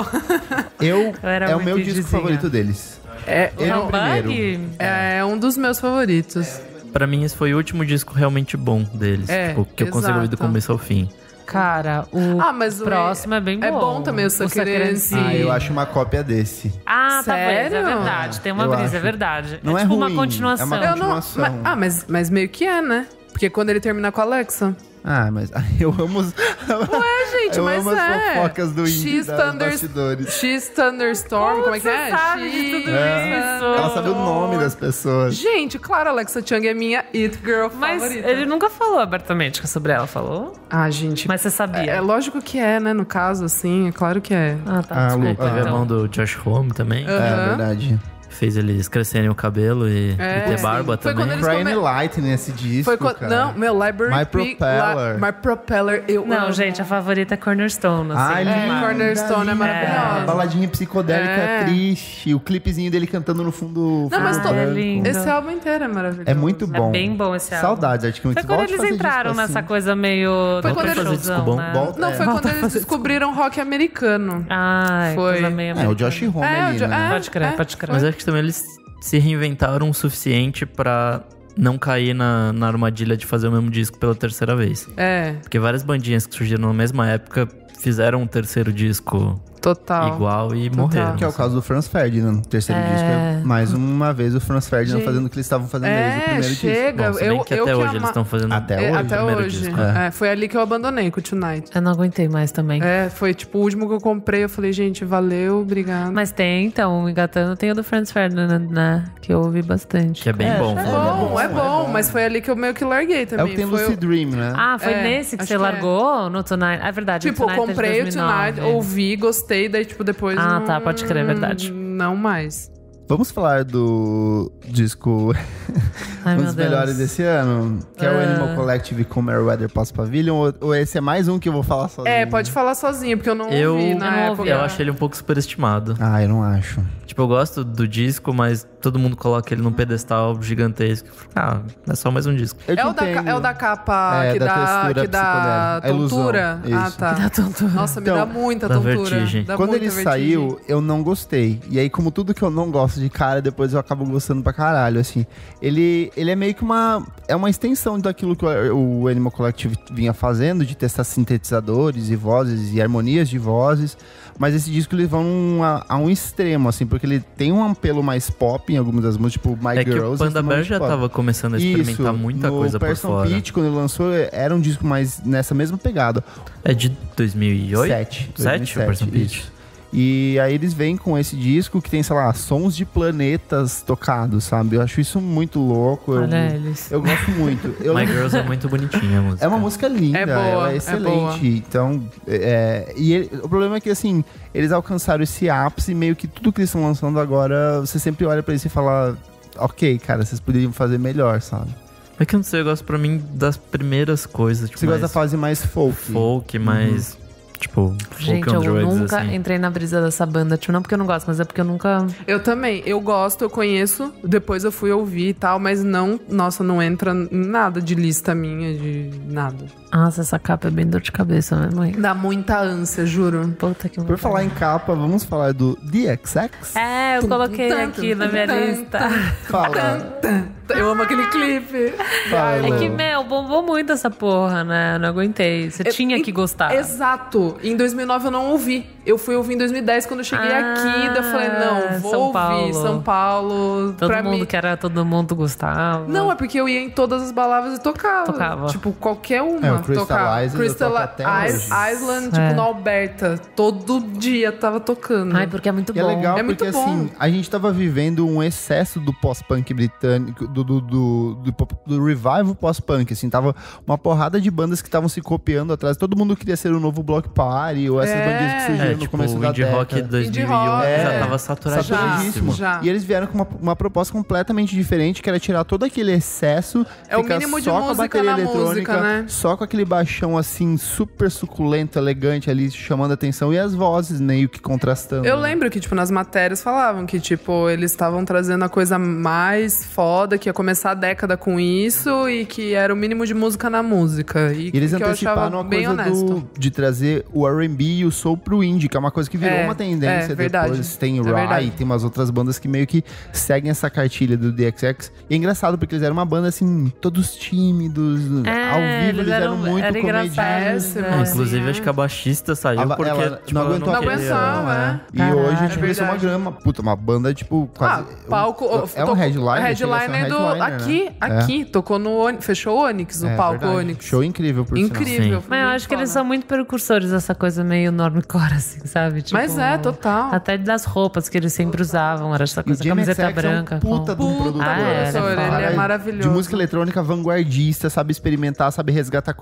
Eu, Eu era é o muito meu disco indizinha. favorito deles. É, Ele é o primeiro. Bug? é um dos meus favoritos. Pra mim, esse foi o último disco realmente bom deles. É, tipo, que eu consigo ouvir do exato. começo ao fim. Cara, o Ah, mas o- próximo é bem bom. é bom também, o Saquerense. Saquerense. Ah, eu acho uma cópia desse. Ah, tá bom, é Sério? verdade. Tem uma Eu brisa, acho. é verdade. Não é tipo ruim, uma continuação. é uma Eu não, continuação. mas- ah, mas, mas meio que é, né? Porque quando ele terminar com a Alexa. Ah, mas eu amo os... Ué, gente, eu mas amo as é. fofocas do indie X das Thunder- bastidores. X Thunderstorm, como é que você é? sabe de tudo É. isso? Ela sabe o nome das pessoas. Gente, claro, Alexa Chung é minha It Girl Mas favorita. ele nunca falou abertamente sobre ela, falou? Ah, gente. Mas você sabia? É, é lógico que é, né? No caso, assim, é claro que é. Ah, tá, Ah, desculpa. Lu, Teve a então. mão do Josh Homme também. É Aham. verdade. que fez eles crescerem o cabelo e, É. e ter barba Foi também. quando eles Crying come- Light nesse disco, Foi quando, cara. não, meu, Library My Peak, Propeller. La, My Propeller, eu Não, amo. gente, a favorita é Cornerstone, assim. Ai, É, linda, Cornerstone é linda. maravilhosa. Baladinha psicodélica É. triste. O clipezinho dele cantando no fundo. Não, mas fundo to- é branco. lindo. Esse álbum inteiro é maravilhoso. É muito bom. É bem bom esse álbum. Saudades, Arctic Monkeys. Foi quando Volte a eles fazer entraram disco nessa assim. coisa meio... Foi do quando eles- showzão, disco bom. né? Volta- Não, É. foi quando eles descobriram rock americano. Ai, Foi. coisa meio É, o americana. Josh Homme É, ali, o Jo- né? é. Pode crer, pode crer. Mas acho que também eles se reinventaram o suficiente pra não cair na, na armadilha de fazer o mesmo disco pela terceira vez. É, Porque várias bandinhas que surgiram na mesma época fizeram um terceiro disco total. igual e Total. morreram. Que é o caso do Franz Ferdinand. O terceiro É. disco é mais uma vez o Franz Ferdinand Gente. fazendo o que eles estavam fazendo desde o É, primeiro disco. chega. Bom, se bem eu, que eu até que hoje ama- eles estão fazendo Até É, hoje, até primeiro hoje. disco. É, foi ali que eu abandonei com o Tonight. Eu não aguentei mais também. É, foi tipo o último que eu comprei. Eu falei, gente, valeu, obrigado. Mas tem, então, o Engatando tem o do Franz Ferdinand, né? Que eu ouvi bastante. Que é bem É, bom. É É bom, bom, é é bom, bom. mas foi ali que eu meio que larguei É também. o que tem foi Lucid Dream, né? Ah, foi É, nesse que acho você que largou no Tonight? Ah, é verdade. Tipo, eu Tonight é de comprei o dois mil e nove. Tonight, ouvi, gostei, daí, tipo, depois. Ah, não, tá, pode crer, é verdade. Não mais. Vamos falar do disco Ai, um meu dos Deus. melhores desse ano, que é o Ah. Animal Collective com Meriwether Post Pavilion, ou, ou esse é mais um que eu vou falar sozinho? É, pode falar sozinho, porque eu não Eu- ouvi eu na não época. ouvi. Eu acho ele um pouco superestimado. Ah, eu não acho. Tipo, eu gosto do disco, mas todo mundo coloca ele num pedestal gigantesco. Ah, é só mais um disco. Eu te É o, da, ca- entendo. é o da capa É, que da dá, textura que dá psicodélica. A ilusão, tontura? Ah, isso. tá. Dá tontura. Nossa, me Então, dá muita dá tontura. vertigem. Dá Quando muita ele vertigem. saiu, eu não gostei. E aí, como tudo que eu não gosto de cara, depois eu acabo gostando pra caralho, assim. Ele, ele é meio que uma... É uma extensão daquilo que o, o Animal Collective vinha fazendo, de testar sintetizadores e vozes e harmonias de vozes. Mas esse disco eles vão a, a um extremo, assim, porque ele tem um apelo mais pop em algumas das músicas, tipo My É que Girls. o Panda Bear extremamente já pop. tava começando a experimentar Isso, muita no coisa por Person fora. Pitch, quando ele lançou, era um disco mais nessa mesma pegada. É de dois mil e oito? Sete. Sete, o Person Pitch. isso. E aí eles vêm com esse disco que tem, sei lá, sons de planetas tocados, sabe? Eu acho isso muito louco. Eu, Olha eles. eu gosto muito. Eu My Girls é muito bonitinha a música. É uma música linda, É boa, ela é é excelente. boa. Então, é, e ele- o problema é que, assim, eles alcançaram esse ápice e meio que tudo que eles estão lançando agora, você sempre olha pra isso e fala, ok, cara, vocês poderiam fazer melhor, sabe? É que eu não sei, eu gosto pra mim das primeiras coisas. Tipo, Você gosta da mais fase mais folk. folk, mais... Tipo, Gente, folk on eu drugs, nunca assim. entrei na brisa dessa banda. Tipo, não porque eu não gosto, mas é porque eu nunca... Eu também. Eu gosto, eu conheço. Depois eu fui ouvir e tal, mas não... Nossa, não entra em nada de lista minha, de nada. Nossa, essa capa é bem dor de cabeça mesmo, hein? Dá muita ânsia, juro. Puta que Por falar em capa, vamos falar do The X X? É, eu coloquei Tum, tum, aqui tum, na minha tum, lista. Fala, Eu amo aquele clipe. fala. É que, meu, bombou muito essa porra, né? Eu não aguentei. Você Eu- tinha em- que gostar. Exato. Em dois mil e nove eu não ouvi. Eu fui ouvir em dois mil e dez quando eu cheguei Ah, aqui. Daí eu falei, não, vou São ouvir. Paulo. São Paulo. Todo pra mundo mim... que era, todo mundo gostava. Não, é porque eu ia em todas as baladas e tocava. Tocava. Tipo, qualquer uma É, o Crystal tocava. Island eu Crystal toco até Is- hoje. Island, tipo, É. no Alberta. Todo dia tava tocando. Ai, porque é muito E é bom. legal É muito porque, bom. assim, a gente tava vivendo um excesso do pós-punk britânico, do, do, do, do, pop- do revival pós-punk, assim, tava uma porrada de bandas que estavam se copiando atrás, todo mundo queria ser o novo Block Party, ou essas É. bandinhas que surgiram É, no tipo, começo o da Indie década. Rock dois mil e um rock, já é. tava saturadíssimo. Saturadíssimo. Já. E eles vieram com uma, uma proposta completamente diferente, que era tirar todo aquele excesso, É o ficar mínimo de só com a música bateria na eletrônica, música, né? só com aquele baixão, assim, super suculento, elegante ali, chamando a atenção, e as vozes meio que contrastando. Eu né? lembro que, tipo, nas matérias falavam que, tipo, eles estavam trazendo a coisa mais foda, que ia começar a década com isso e que era o mínimo de música na música. E E eles que eu achava anteciparam a bem coisa honesto. do, de trazer o R and B e o soul pro indie, que é uma coisa que virou É, uma tendência. é, verdade. Depois tem É Rai, verdade. tem umas outras bandas que meio que seguem essa cartilha do The X X. E é engraçado, porque eles eram uma banda, assim, todos tímidos. É, ao vivo eles eram, eram- muito era comediantes. engraçado, né? Ah, Assim, inclusive, é. acho que a baixista saiu Ela- porque ela tipo, não ela aguentou não a pressão, aguentava, é. E Caralho. hoje a gente É começou uma verdade. grama. Puta, uma banda, tipo, quase. Ah, palco. É um tocou- headliner? chega a ser um Headliner do. headliner, né? Aqui, aqui. Tocou no Onix. Fechou o Onix, o É, palco verdade. Onix. Show incrível, por sinal. Incrível. Sim. Mas eu muito acho que eles foda. são muito precursores dessa coisa meio normcore, assim, sabe? Tipo, Mas é, total. Até das roupas que eles sempre usavam, era essa E coisa, Jamie camiseta X branca. é um puta com- de um Puta produtor. Ah, é, assim, ele é cara, ele é maravilhoso. De música eletrônica vanguardista, sabe experimentar, sabe resgatar coisas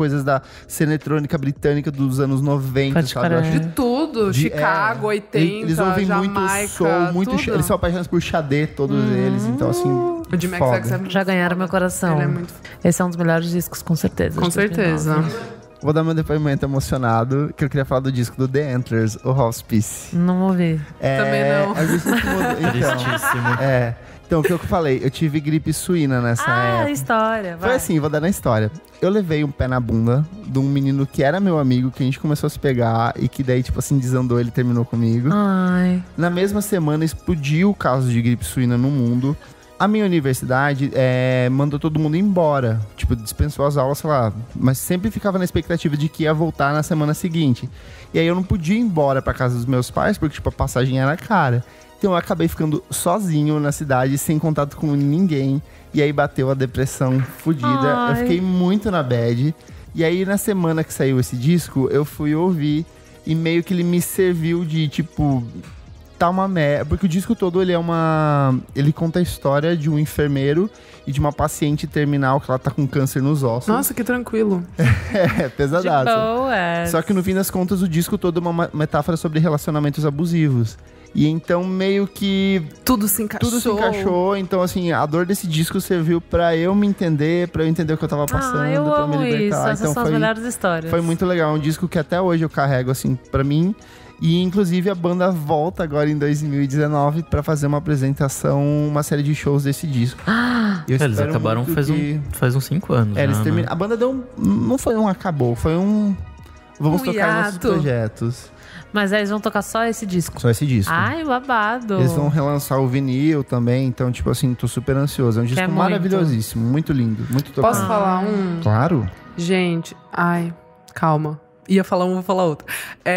coisas da cena eletrônica britânica dos anos noventa, Pode sabe? Eu crer. acho De tudo, de- Chicago, é, oitenta, Eles ouvem Jamaica, muito soul, muito tudo. ch- eles são apaixonados por xadê, todos eles. Então, assim, O Jimmy foda. X X é muito Já ganharam foda. meu coração. Ele é muito... Esse é um dos melhores discos, com certeza. Com de dois mil e nove. certeza. Vou dar meu depoimento emocionado, que eu queria falar do disco do The Antlers, o Hospice. Não ouvi. É, Também não. É um disco que mudou- então, Tristíssimo. é. Então, o que eu falei? Eu tive gripe suína nessa Ah, época. história. Vai. Foi assim, vou dar na história. Eu levei um pé na bunda de um menino que era meu amigo, que a gente começou a se pegar e que daí, tipo assim, desandou, ele terminou comigo. Ai. Na mesma semana, explodiu o caso de gripe suína no mundo. A minha universidade é, mandou todo mundo embora. Tipo, dispensou as aulas, sei lá. Mas sempre ficava na expectativa de que ia voltar na semana seguinte. E aí eu não podia ir embora pra casa dos meus pais, porque, tipo, a passagem era cara. Então eu acabei ficando sozinho na cidade, sem contato com ninguém. E aí bateu a depressão fodida. Ai. Eu fiquei muito na bad. E aí, na semana que saiu esse disco, eu fui ouvir. E meio que ele me serviu de, tipo... Tá uma merda. Porque o disco todo, ele é uma... Ele conta a história de um enfermeiro e de uma paciente terminal que ela tá com câncer nos ossos. Nossa, que tranquilo. É, De pesadaço. boa. Só que no fim das contas, o disco todo é uma ma- metáfora sobre relacionamentos abusivos. E então, meio que Tudo se encaixou. tudo se encaixou. Então, assim, a dor desse disco serviu pra eu me entender, pra eu entender o que eu tava passando, Ah, eu pra me amo libertar. isso. Essas Então, são as foi, melhores histórias. foi muito legal. É um disco que até hoje eu carrego, assim, pra mim. E, inclusive, a banda volta agora em dois mil e dezenove pra fazer uma apresentação, uma série de shows desse disco. Ah, Eu Eles espero acabaram muito faz, que- um, faz uns cinco anos. É, eles já, terminam. né? A banda deu um. Não foi um acabou, foi um. Vamos Um tocar nossos hiato. projetos. mas aí eles vão tocar só esse disco. Só esse disco. Ai, babado. Eles vão relançar o vinil também, então, tipo assim, tô super ansioso. É um disco Quer muito. maravilhosíssimo, muito lindo, muito tocado. Posso falar um? Claro. Gente, ai, calma. Ia falar um, vou falar outro.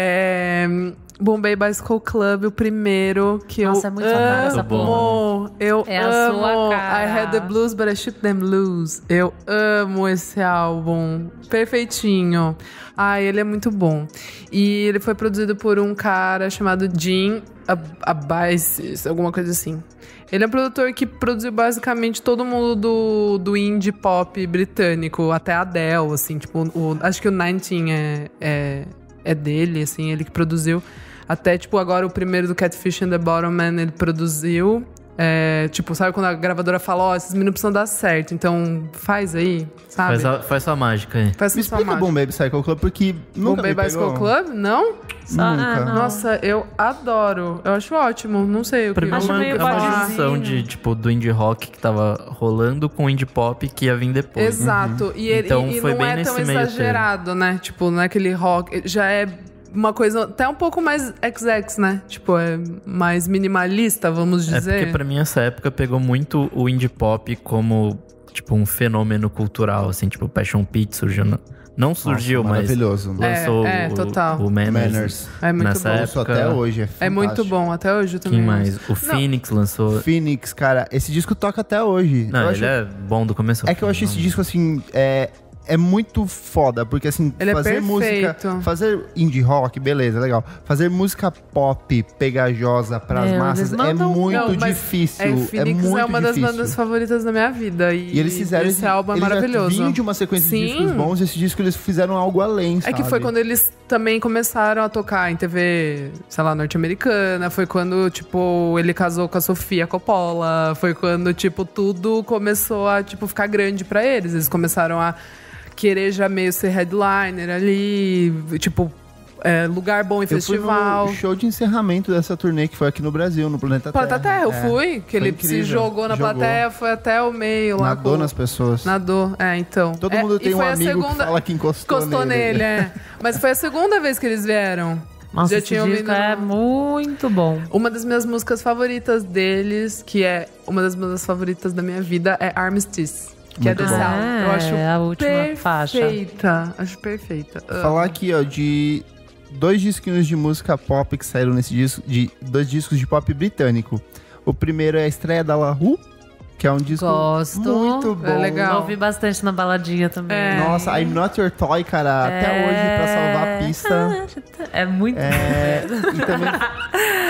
É... Bombay Bicycle Club, o primeiro que Nossa, eu é muito sua cara essa amo. Eu É a amo. sua cara. I had the blues, but I shoot them loose. Eu amo esse álbum. Perfeitinho. Ai, ele é muito bom. E ele foi produzido por um cara chamado Jim Ab- Abaisis, alguma coisa assim. Ele é um produtor que produziu basicamente todo mundo do, do indie pop britânico, até a Adele, assim, tipo, o, acho que o Nineteen é, é, é dele, assim, ele que produziu. Até, tipo, agora o primeiro do Catfish and the Bottom-Man ele produziu. É, tipo, sabe quando a gravadora fala, ó, esses meninos precisam dar certo, então faz aí, sabe? Faz, a, faz sua mágica aí. Faz Me sua explica o mágica. Bombay Bicycle Club, porque nunca Bombay me Bicycle pegou. Club? Não? Só- ah, Nunca. não. Nossa, eu adoro. Eu acho ótimo. Não sei o que Pra mim é Acho uma, meio é uma bodyzinho. junção de, tipo, do indie rock que tava rolando com o indie pop que ia vir depois. Exato. E, ele, Então, e foi não bem é nesse tão meio exagerado, né? Tipo, não é aquele rock. Já é uma coisa até um pouco mais X X, né? Tipo, é mais minimalista, vamos É dizer. porque pra mim essa época pegou muito o indie pop como, tipo, um fenômeno cultural, assim, tipo, Passion Pit surgiu... no- Não surgiu, Nossa, mas maravilhoso. lançou É, é, o, total. o Manners. Manners. É muito nessa bom. época. Isso até hoje, é É fantástico. muito bom. Até hoje eu também. Quem mais? O Não. Phoenix lançou... Phoenix, cara, esse disco toca até hoje. Não, Eu ele acho- é bom do começo ao É que eu fim, acho esse não- disco, assim, é, é muito foda, porque, assim, Ele é fazer música... perfeito. Fazer indie rock, beleza, legal. Fazer música pop pegajosa pras Meu, massas eles é mandam- muito Não, mas difícil. É, É, Phoenix muito é uma das difícil. bandas favoritas da minha vida. E, E eles fizeram esse álbum é eles maravilhoso. Já vinham de uma sequência Sim. de discos bons, esse disco eles fizeram algo além, É sabe? que foi quando eles também começaram a tocar em T V, sei lá, norte-americana. Foi quando, tipo, ele casou com a Sofia Coppola. Foi quando, tipo, tudo começou a, tipo, ficar grande pra eles. Eles começaram a querer já meio ser headliner ali. Tipo, é, lugar bom em Eu fui festival. no show de encerramento dessa turnê que foi aqui no Brasil, no Planeta Terra. Planeta Terra, eu É. fui. Que Foi ele se incrível. jogou na Jogou. plateia, foi até o meio lá. Nadou com- nas pessoas. Nadou, é, então. Todo É, mundo e tem um foi a amigo segunda... que fala que encostou, Encostou nele, é. Mas foi a segunda vez que eles vieram. Nossa, Já esse tinha disco ouvido- é muito bom. Uma das minhas músicas favoritas deles, que é uma das bandas favoritas da minha vida, é Armistice. Que Muito é desse bom. álbum. Eu acho É a última faixa. perfeita. Acho perfeita. Amo. Falar aqui, ó, de dois disquinhos de música pop que saíram nesse disco, de dois discos de pop britânico. O primeiro é a estreia da La Rue, que é um disco Gosto. muito bom. É legal. Ouvi bastante na baladinha também. É. Nossa, I'm Not Your Toy, cara, até É. hoje pra salvar a pista. É muito É, e também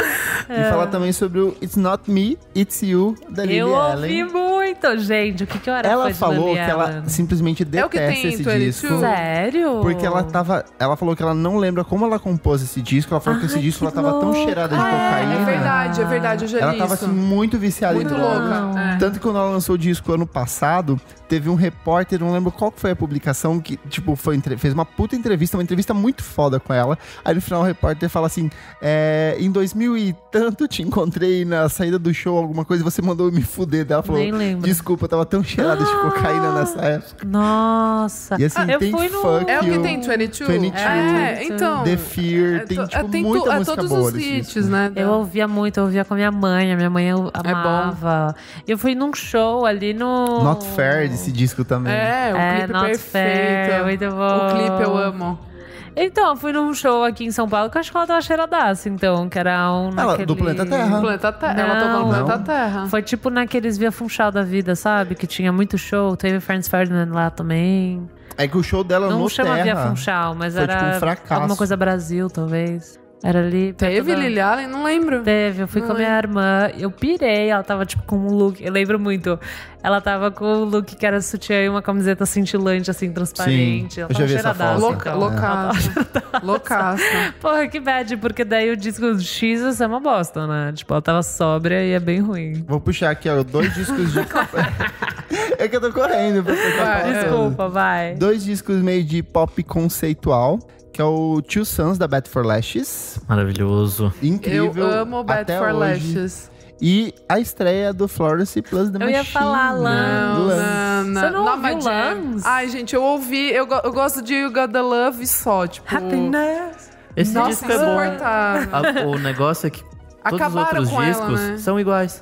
E falar também sobre o It's Not Me, It's You, da Lily Eu Allen. ouvi muito, gente. O que que eu era Ela fã de falou Lily que ela Allen? simplesmente É o que detesta tem em esse vinte e dois? disco. Sério? Porque ela tava. Ela falou que ela não lembra como ela compôs esse disco. Ela falou que Ai, esse disco que ela tava tão louca. cheirada de Ah, cocaína. é verdade, é verdade, eu já Ela li tava isso. assim, muito viciada Muito em droga. louca. É. Tanto que quando ela lançou o disco ano passado, teve um repórter, não lembro qual que foi a publicação, que, tipo, foi, entre- fez uma puta entrevista, uma entrevista muito foda com ela. Aí no final o repórter fala assim: é, em dois mil e tanto te encontrei na saída do show, alguma coisa, e você mandou eu me fuder dela. Falou: Nem lembro. desculpa, eu tava tão cheirada de cocaína nessa época. Nossa. E assim, eu tem fui no... Fuck É o que You, tem vinte e dois? vinte e dois, É, então. The Fear, É, tem, to- tipo, é, tem muita tu- é música todos boa os desse hits, disco. né? Eu ouvia muito, eu ouvia com a minha mãe. A minha mãe eu amava. Eu fui num show ali no... Not Fair desse disco também. É, o É, clipe Not perfeito. Fair, muito bom. O clipe eu amo. Então, eu fui num show aqui em São Paulo que eu acho que ela tava cheiradaça, então, que era um Ela, naquele... do Planeta Terra. Planeta Terra. Ela Não. tocou no Planeta Não. Terra. Foi tipo naqueles Via Funchal da vida, sabe? Que tinha muito show. Teve Franz Ferdinand lá também. É que o show dela Não no chama Via Terra Funchal, mas foi, era tipo, um fracasso. alguma coisa Brasil, talvez. Era ali perto Teve da... Lily Allen? Não lembro. Teve, eu fui Não com a minha irmã, eu pirei, ela tava tipo com um look, eu lembro muito, ela tava com um look que era sutiã e uma camiseta cintilante, assim, transparente. Sim, ela eu já tava vi essa cheiradaça, foto. Louca, então. loucaça. Loucaça. Porra, que bad, porque daí o disco do X é uma bosta, né? Tipo, ela tava sóbria e é bem ruim. Vou puxar aqui, ó, dois discos de... É que eu tô correndo pra ficar Vai, falando. Desculpa, vai. Dois discos meio de pop conceitual, que é o Two Sons, da Bat for Lashes. Maravilhoso. Incrível. Eu amo Bad até for hoje. Lashes. E a estreia do Florence Plus The Eu ia Machine. falar Lance. Não, Lance. não, não. Você não Not ouviu My Jam. Lance? Ai, gente, eu ouvi. Eu, go- eu gosto de You Got The Love só, tipo... Happiness. Esse Nossa, disco é bom. insuportável. A- o negócio é que todos os Acabaram outros com ela, discos né? são iguais.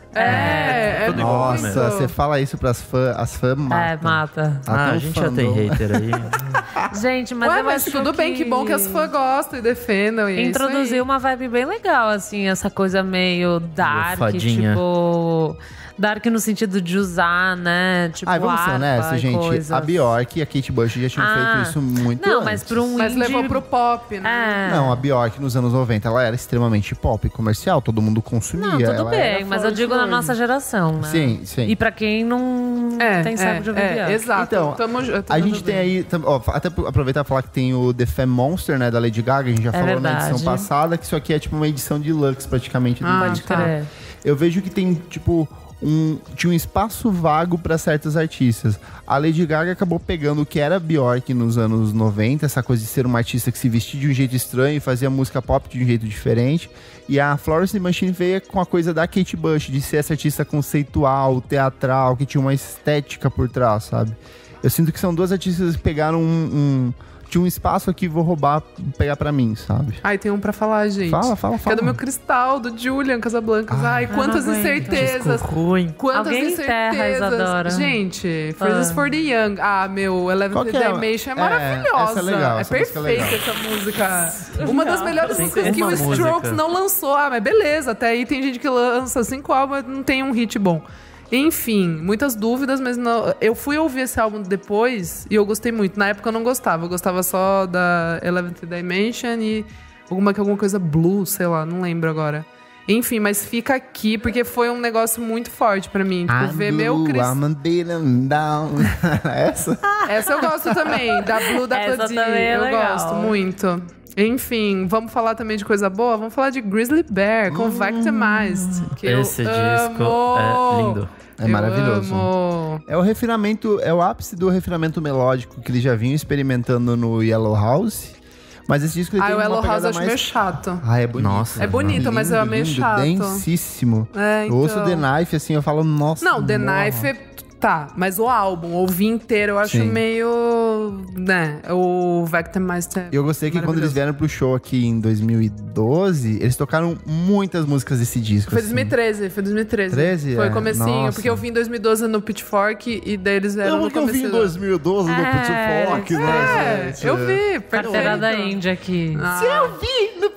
É, é tudo igual muito. mesmo. Nossa, você fala isso pras fãs, as fãs matam. É, mata. Até Ah, o a gente já tem fandom. hater aí. Gente, mas Ué, eu mas acho tudo bem, que bom que as fãs gostam e defendam. E é isso Introduziu aí. uma vibe bem legal, assim, essa coisa meio dark, fadinha. tipo... Dark no sentido de usar, né? Tipo, Ah, vamos ser harpa honestos, e gente. coisas. A Bjork e a Kate Bush já tinham Ah, feito isso muito Não, antes. mas pra um Mas indie... levou pro pop, né? É. Não, a Bjork nos anos noventa, ela era extremamente pop, comercial, todo mundo consumia. Não, tudo ela bem, era mas eu forte digo na hoje. nossa geração, né? Sim, sim. E pra quem não É, tem é, saco de ouvir é, Bjork. exato. Então, Tamo, ju- A tamo gente junto. tem aí, tam- ó, até pro- aproveitar e falar que tem o The Femme Monster, né, da Lady Gaga, a gente já falou na verdade. edição passada, que isso aqui é tipo uma edição deluxe praticamente do Ah, Pode disco. tá. crer. Eu vejo que tem, tipo, um, tinha um espaço vago pra certos artistas. A Lady Gaga acabou pegando o que era Bjork nos anos noventa, essa coisa de ser uma artista que se vestia de um jeito estranho e fazia música pop de um jeito diferente. E a Florence The Machine veio com a coisa da Kate Bush, de ser essa artista conceitual, teatral, que tinha uma estética por trás, sabe? Eu sinto que são duas artistas que pegaram um... um tinha um espaço aqui, vou roubar, pegar pra mim, sabe? Ai, tem um pra falar, gente. Fala, fala, Que é fala. do meu cristal, do Julian Casablancas. Ah, Ai, quantas eu não aguento. incertezas. Disco ruim. Quantas Alguém enterra a incertezas. Isadora. Gente, Phrases Ah. for the Young. Ah, meu, Eleventh Qual que é? Dimension é, É, maravilhosa. essa é legal, essa música é perfeita legal. essa música. Uma das melhores Tem músicas que uma o Strokes música. não lançou. Ah, mas beleza, até aí tem gente que lança cinco álbuns e não tem um hit bom. Enfim, muitas dúvidas, mas não, eu fui ouvir esse álbum depois e eu gostei muito. Na época eu não gostava, eu gostava só da Eleventh Dimension e alguma, alguma coisa blues, sei lá, não lembro agora. Enfim, mas fica aqui porque foi um negócio muito forte pra mim. Tipo, ver meu Blue, Cris... I'm beating down. Essa? Essa eu gosto também, da Blue da Essa Claudine. também é Eu legal. gosto muito. Enfim, vamos falar também de coisa boa? Vamos falar de Grizzly Bear, com Victimized. Que Esse eu disco amo. é lindo. É Eu maravilhoso. amo. É o refinamento, é o ápice do refinamento melódico que eles já vinham experimentando no Yellow House. Mas esse disco ele Ah, tem o uma Yellow House pegada eu acho mais... meio chato. Ah, é bonito. Nossa. É bonito, mas é Lindo, meio lindo, chato. densíssimo. É, Eu ouço então. The Knife, assim, eu falo, nossa, Não, The morra. Knife é... Tá, mas o álbum, ouvir inteiro, eu acho Sim. meio... Né, o Victimized é Eu gostei que quando eles vieram pro show aqui em dois mil e doze, eles tocaram muitas músicas desse disco. Foi assim. dois mil e treze, foi dois mil e treze. treze? Foi É, comecinho, nossa. porque eu vim em dois mil e doze no Pitchfork e daí eles vieram Eu no nunca vi comecinho em do- dois mil e doze no É, Pitchfork, né, É, gente? eu vi, Carteirada perfeito. índia aqui. Ah, Se eu vi no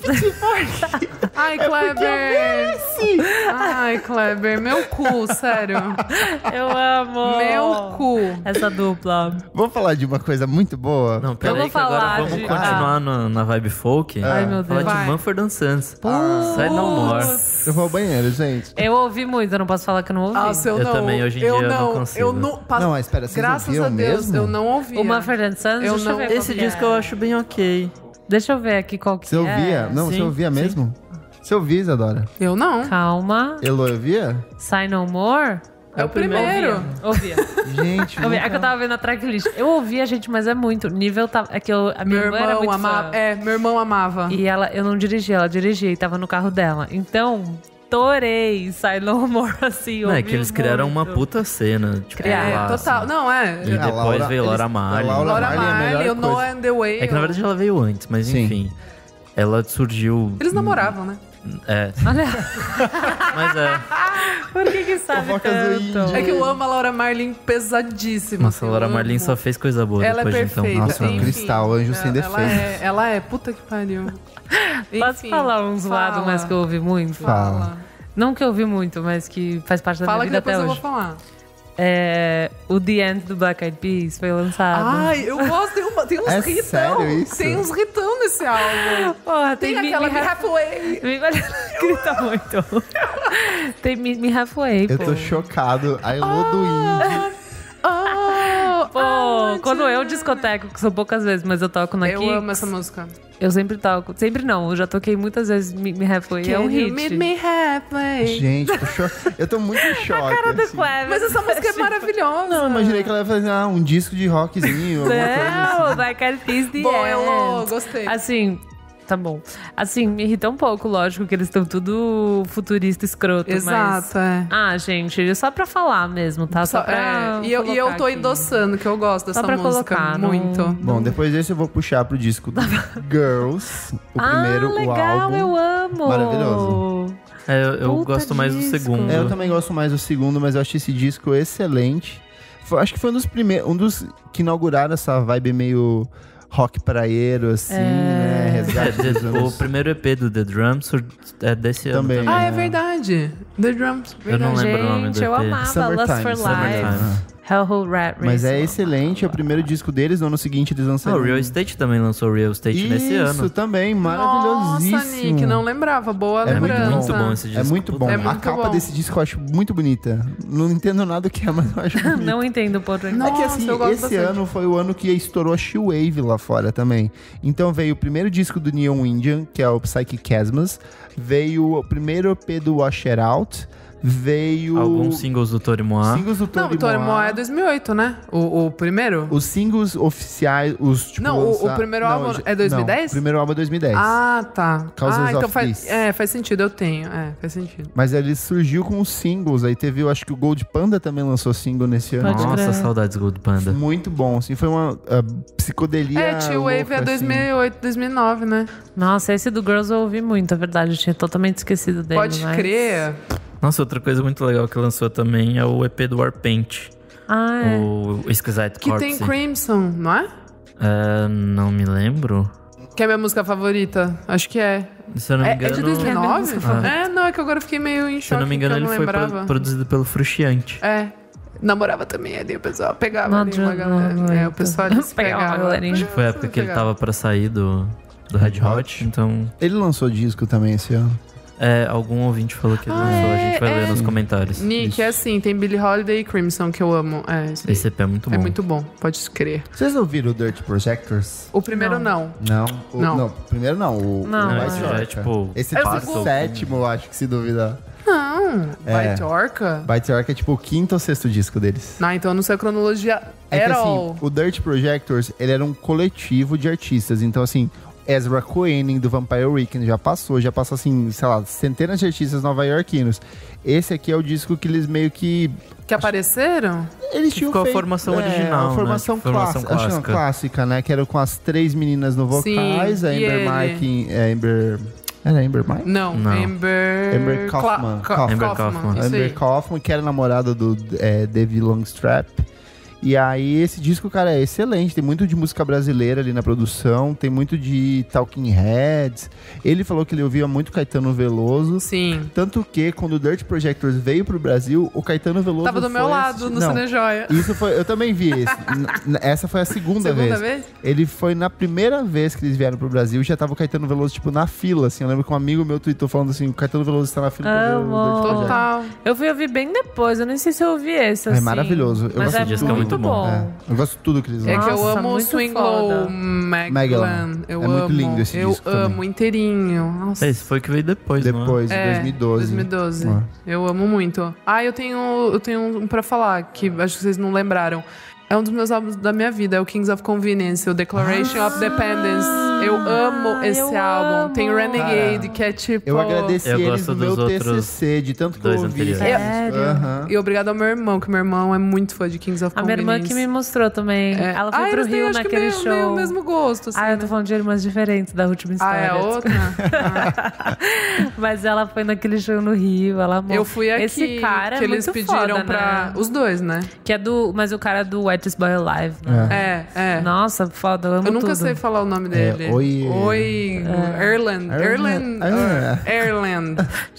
Ai, Kleber! Ai, Kleber, meu cu, sério. Eu amo. Meu cu. Essa dupla. Vamos falar de uma coisa muito boa? Não, Eu peraí vou que agora falar vamos de- continuar Ah. no- na vibe folk. Ai, meu Falar Deus. de Vai. Mumford and Sons. Putz. Sai No More. Eu vou ao banheiro, gente. Eu ouvi muito, eu não posso falar que eu não ouvi. Nossa, eu, Eu não. também, hoje em eu dia, eu não não, consigo. Eu não, pa- Não, mas espera, vocês Graças ouviam a Deus, mesmo? eu não ouvi. O Mumford and Sons, Eu deixa não- eu ver qual Esse que disco é. eu acho bem ok. Deixa eu ver aqui qual que Você é. ouvia? Não, você Sim, ouvia sim. mesmo? Você ouvia, Isadora? Eu não. Calma. Elo ouvia? Sign No More? É o primeiro. Ouvia. Gente, Ouvia. É que nunca- eu tava vendo a tracklist. Eu ouvia, gente, mas é muito. O nível tava. É que eu, a minha Meu irmã era irmão muito amava. fã. É, meu irmão amava. E ela, eu não dirigia, ela dirigia e tava no carro dela. Então, torei Sign No More, assim. Não, é ouvi que eles criaram uma muito. puta cena. Tipo, Criaram. É, lá, total. assim. Não, é. E A depois Laura- veio Laura eles- Marley. a Laura Laura Marley é a melhor Marley, o coisa. Noah and the Way. É que na verdade ela veio antes, mas Sim. enfim. Ela surgiu. Eles namoravam, né? É, Olha, mas é. por que que sabe Fofocas do tanto? índio. É que eu amo a Laura Marlin pesadíssima. Nossa, a assim, Laura eu Marlin amo. só fez coisa boa Ela é depois de perfeita. então. Nossa, um enfim. cristal, anjo sem Ela- defeito. Ela é, ela é puta que pariu. Posso Enfim, falar um zoado, fala. mas que eu ouvi muito? Fala. Não que eu ouvi muito, mas que faz parte da Fala minha que vida depois até eu vou hoje. falar. É, o The End do Black Eyed Peas foi lançado. Ai, eu gosto. Tem, uma, tem uns É ritão. sério isso? Tem uns ritão nesse álbum. Porra, Tem, tem, aquela Me, Me Me Halfway. Me grita muito. Tem Me, Me Halfway, Eu pô. tô chocado. A Elo do índio. Oh, Pô, quando eu discoteco, que são poucas vezes, mas eu toco na Eu Kicks, amo essa música. eu sempre toco. Sempre não, eu já toquei muitas vezes Me, Me Halfway. É um Can you hit. meet me halfway? Gente, tô cho... eu tô muito em choque. Cara do assim. Clever. Mas essa música é maravilhosa. Não, eu imaginei que ela ia fazer ah, um disco de rockzinho, alguma coisa assim. Não, Black Eyed Peas The Bom, End. Elo, gostei. Assim, tá bom. Assim, me irrita um pouco, lógico, que eles estão tudo futurista escroto, Exato, mas... é. Ah, gente, só pra falar mesmo, tá? Só, Só- pra é, e, eu, e eu colocar tô aqui. endossando, que eu gosto dessa pra música colocar, não- muito. Bom, depois desse eu vou puxar pro disco do Girls, o Ah, primeiro, legal, o álbum. eu amo. Maravilhoso. É, eu eu Puta gosto mais do disco. segundo. É, eu também gosto mais do segundo, mas eu acho esse disco excelente. Foi- acho que foi um dos primeiros, um dos que inauguraram essa vibe meio rock praieiro, assim, né? É, Resgate The- dos o anos... primeiro E P do The Drums sur- é desse Também. ano também. Ah, é verdade. The Drums. Eu não verdade. lembro o nome do Gente, eu E P. amava Summertime, Lust for Summertime. Life. Hellhole Rat Race. Mas é excelente, é o primeiro disco deles, no ano seguinte eles Ah, lançaram... o Real Estate também lançou Real Estate nesse Isso ano. também, maravilhosíssimo. Nossa, Nick, não lembrava. Boa É muito lembrança. Muito bom esse disco. É muito bom. É a muito capa bom. desse disco eu acho muito bonita. Não entendo nada do que é, mas eu acho bonito. Não entendo por que. Não. É que Nossa, assim, eu gosto esse bastante. ano foi o ano que estourou a She-Wave lá fora também. Então veio o primeiro disco do Neon Indian, que é o Psychic Chasms. Veio o primeiro E P do Wash It Out. Veio... Alguns singles do Tori Moa. singles do Não, Tori o Tori Moa. Moa é dois mil e oito, né? O, o primeiro? Os singles oficiais, os tipo... Não, o- o lança- primeiro Não, álbum já- é dois mil e dez? Não, o primeiro álbum é dois mil e dez. Ah, tá. Causes ah, então of faz, Peace. é, faz sentido, eu tenho. É, faz sentido. Mas ele surgiu com os singles. Aí teve, eu acho que o Gold Panda também lançou single nesse ano. Pode Nossa, crer. saudades Gold Panda. Muito bom, assim, foi uma uh, psicodelia É, Tio Wave louca, é assim. dois mil e oito, dois mil e nove, né? Nossa, esse do Girls eu ouvi muito, é verdade. Eu tinha totalmente esquecido dele. Pode mas... crer. Nossa, outra coisa muito legal que lançou também é o E P do Warpaint. Ah, é. O Exquisite Que Corpse. tem Crimson, não é? É, não me lembro. Que é a minha música favorita. Acho que é. Se eu não me É, engano... é de dois mil e nove? Ah. É, não, é que agora eu fiquei meio em choque. Se eu não me engano, porque ele eu foi não pro- lembrava. produzido pelo Frusciante. É. Namorava também ali, o pessoal pegava Não ali uma adianta, galera. não É, o aguento. pessoal ali se Pegava uma pegava. galerinha. Acho que foi a época que ele tava pra sair do, do Red Hot, então... Ele lançou disco também esse ano. É, algum ouvinte falou que ele Ah, lançou, a é, gente vai é. ler nos comentários. Nick, Isso. é assim, tem Billie Holiday e Crimson, que eu amo. É, isso aí. Esse E P é muito bom. É muito bom, pode crer. Vocês ouviram o Dirt Projectors? O primeiro não. Não. O, Não. não, primeiro não. O, Não, o não, White esse já é, Orca. tipo, Esse É o passa segundo. o sétimo, eu acho que se duvidar. Não, É. White Orca? White Orca é tipo o quinto ou sexto disco deles. Não, então eu não sei a cronologia É que at assim, all. o Dirt Projectors, ele era um coletivo de artistas. Então assim, Ezra Koenig do Vampire Weekend já passou, já passou assim, sei lá, centenas de artistas nova-iorquinos. Esse aqui é o disco que eles meio que... Que apareceram? Eles Que tinham ficou a feito, formação é, original, a formação, né? Tipo, formação clássica, acho que não, clássica. clássica, né? Que era com as três meninas no vocais, Sim, a e Amber ele? Markin, a Amber... Era Amber Markin? Não, Não. Amber... Amber Cla- Kaufman. Ka- Kaufman. Amber Kaufman. Isso Amber aí. Kaufman, que era namorada do é, David Longstrap. E aí, esse disco, cara, é excelente. Tem muito de música brasileira ali na produção, tem muito de Talking Heads. Ele falou que ele ouvia muito Caetano Veloso. Sim. Tanto que, quando o Dirt Projectors veio pro Brasil, o Caetano Veloso Tava do meu foi lado, assistir... no Não, Cinejoia. Isso foi... Eu também vi esse. N- Essa foi a segunda, Segunda vez. vez? Ele foi na primeira vez que eles vieram pro Brasil, já tava o Caetano Veloso, tipo, na fila, assim. Eu lembro que um amigo meu tweetou falando assim, o Caetano Veloso está na fila pra ver o Amo. Dirt Projectors. Total. Eu fui ouvir bem depois, eu nem sei se eu ouvi esse, assim. É maravilhoso. Eu Mas gosto é de disco, é muito muito bom. bom. É, eu gosto de tudo que eles É lançam. que eu Nossa, amo o muito Swing foda. Low Maglan. Maglan. Eu É amo. muito lindo esse eu disco amo também. inteirinho. Nossa. Esse foi o que veio depois, não é? Depois, É, dois mil e doze. dois mil e doze. Ah. Eu amo muito. Ah, eu tenho, eu tenho um pra falar, que acho que vocês não lembraram. É um dos meus álbuns da minha vida, é o Kings of Convenience, o Declaration of Dependence. Eu amo esse eu álbum. amo. Tem Renegade, Cara, que é tipo... Eu agradeci Eu eles gosto no meu dos T C outros C, de tanto que eu dois ouvi. anteriores. Sério? Aham. E obrigado ao meu irmão, que meu irmão é muito fã de Kings of A minha Convenience. irmã que me mostrou também. É. Ela foi ah, pro eles têm, Rio acho que naquele meio, show. meio o mesmo gosto, assim, Ah, eu tô né? falando de irmãs diferentes da última Ah, história. é outra? Mas ela foi naquele show no Rio, ela amou. Eu fui aqui, Esse cara que é eles muito pediram foda, pra... né? Os dois, né? Que é do... Mas o cara é do Whitest Boy Alive, né? É, é. Nossa, foda, eu amo Eu nunca tudo. sei falar o nome dele. Oi- Oi... Erland. Erland. Ah. uh, Erland.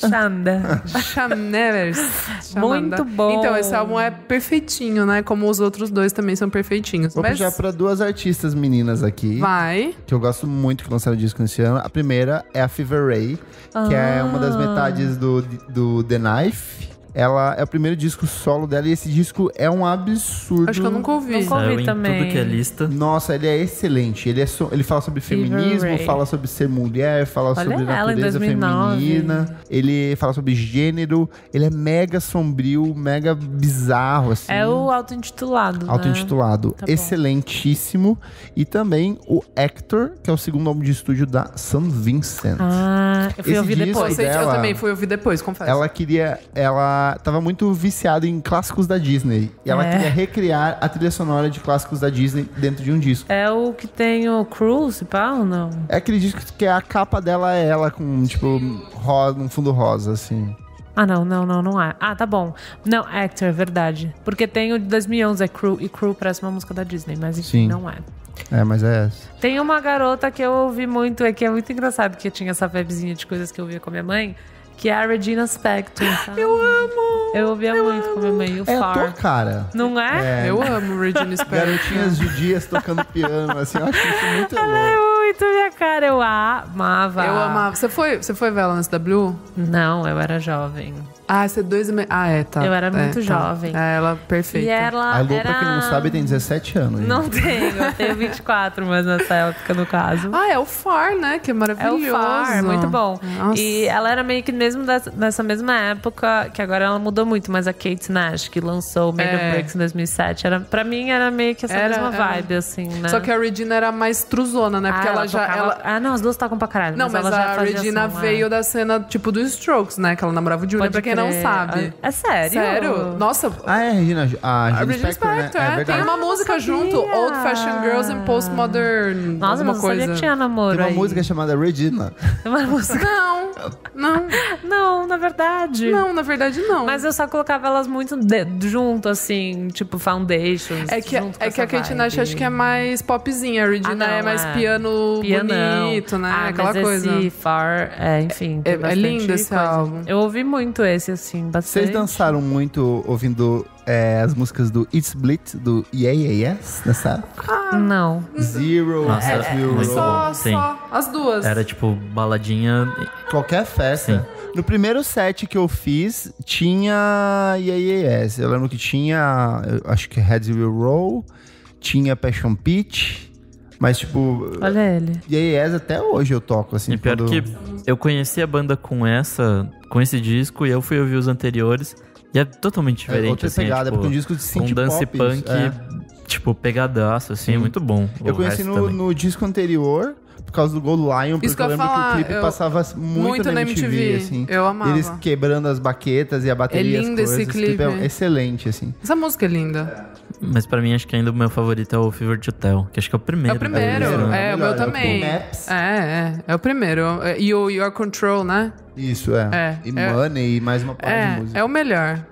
Xanda. Chanevers. Muito bom. Então, esse álbum é perfeitinho, né? Como os outros dois também são perfeitinhos. Vou Mas puxar pra duas artistas meninas aqui, vai. que eu gosto muito, que lançaram disco nesse ano. A primeira é a Fever Ray, que é uma das metades do, do The Knife. Ela é o primeiro disco solo dela e esse disco é um absurdo. Acho que eu nunca ouvi. Nunca ouvi. Saiu em também. tudo que é lista. Nossa, ele é excelente. Ele, é so- ele fala sobre Fever feminismo, Ray. fala sobre ser mulher, fala Olha sobre ela, em natureza dois mil e nove. feminina. Ele fala sobre gênero. Ele é mega sombrio, mega bizarro, assim. É o auto-intitulado, né? Auto-intitulado. Tá bom. Excelentíssimo. E também o Hector, que é o segundo álbum de estúdio da Saint Vincent. Ah, eu fui Esse ouvir disco depois. Eu, sei- eu dela- também fui ouvir depois, confesso. Ela queria... Ela tava muito viciada em clássicos da Disney. E ela É. queria recriar a trilha sonora de clássicos da Disney dentro de um disco. É o que tem o Cruise, pá, ou não? É aquele disco que a capa dela é ela com, tipo, rosa, um fundo rosa, assim. Ah, não, não, não, não é. Ah, tá bom. Não, Actor, é verdade. Porque tem o de dois mil e onze, é Crew, e Crew parece uma música da Disney, mas enfim, Sim. não é. É, mas é essa. Tem uma garota que eu ouvi muito, é que é muito engraçado, que eu tinha essa febezinha de coisas que eu ouvia com a minha mãe, que é a Regina Spektor, sabe? Eu amo! Eu ouvia muito com a minha mãe, o É a tua Far. cara. Não é? Eu amo Regina Spektor. Garotinhas judias tocando piano, assim, eu acho isso muito Ela louco. é muito minha cara, eu amava. Eu amava. Você foi, você foi ver ela no S W? Não, eu era jovem. Ah, você é dois e meio... Ah, é, tá. Eu era É, muito tá. jovem. É, ela perfeita. E ela A Lu, era... pra quem não sabe, tem dezessete anos. Não gente. tenho, eu tenho vinte e quatro, mas nessa época, no caso. Ah, é o Far, né? Que é É maravilhoso. o Far, muito bom. Nossa. E ela era meio que mesmo dessa, nessa mesma época, que agora ela mudou muito, mas a Kate Nash, que lançou o Made of É. Bricks em dois mil e sete, era, pra mim era meio que essa Era, mesma era. vibe, assim, né? Só que a Regina era mais truzona, né? Porque Ah, ela, já... tocava- Ela... Ah, não, as duas tocam pra caralho. Não, mas, mas, ela já a fazia Regina som, é. veio da cena, tipo, do Strokes, né? Que ela namorava o Julia, Pode pra quem não crer. sabe. É sério? Sério? Nossa, Ah, é a Regina, a a Regina, Regina Spektor, né? Spektor, É é. Tem verdade. uma Ah, música não junto, sabia. Old Fashioned Girls and Postmodern, Nossa, alguma eu não sabia coisa. que tinha namoro Tem uma aí. música chamada Regina. Tem uma música... Não, não, Não, na verdade... não, na verdade não. Mas eu só colocava elas muito de- junto, assim, tipo Foundations. É que, junto com é que a essa Kate Nash vibe. acho que é mais popzinha. A Regina Ah, não, é mais é. piano Pianão. bonito, né? Ah, Aquela mas coisa. esse Far, é, enfim. tem É- é bastante lindo esse coisa. álbum. Eu ouvi muito esse, assim, bastante. Vocês dançaram muito ouvindo é, as músicas do It's Blitz, do Yeah Yeah Yes, nessa época? Não. Zero, Nossa, As Will muito Roll. Só, bom, sim. só. As duas. Era tipo baladinha. Qualquer festa. No primeiro set que eu fiz, tinha Yeah Yeah Yes. Eu lembro que tinha, eu acho que Heads Will Roll, tinha Passion Peach, mas tipo... Olha ele. Yeah Yeah Yes até hoje eu toco, assim. E pior quando- que eu conheci a banda com essa, com esse disco, e eu fui ouvir os anteriores. E é totalmente É diferente, outra assim. pegada, é, tipo, porque um disco de synth um dance pop, punk, é. tipo, pegadaço, assim, muito bom. Eu O conheci resto no, também. no disco anterior, por causa do Gold Lion, porque Isso que eu eu ia lembro falar, que o clipe eu- passava muito, muito na M T V, na M T V, assim. eu amava. Eles quebrando as baquetas e a bateria É e as lindo esse coisas. clipe. é excelente, assim. Essa música é linda. Mas pra mim, acho que ainda o meu favorito é o Fever to Tell, que acho que é o primeiro. É o primeiro. É o melhor, É, é o o meu melhor, é o também. com Maps. É, é. É o primeiro. E o Your Control, né? Isso, é. É, E é- Money e mais uma parte de É, música. é o melhor.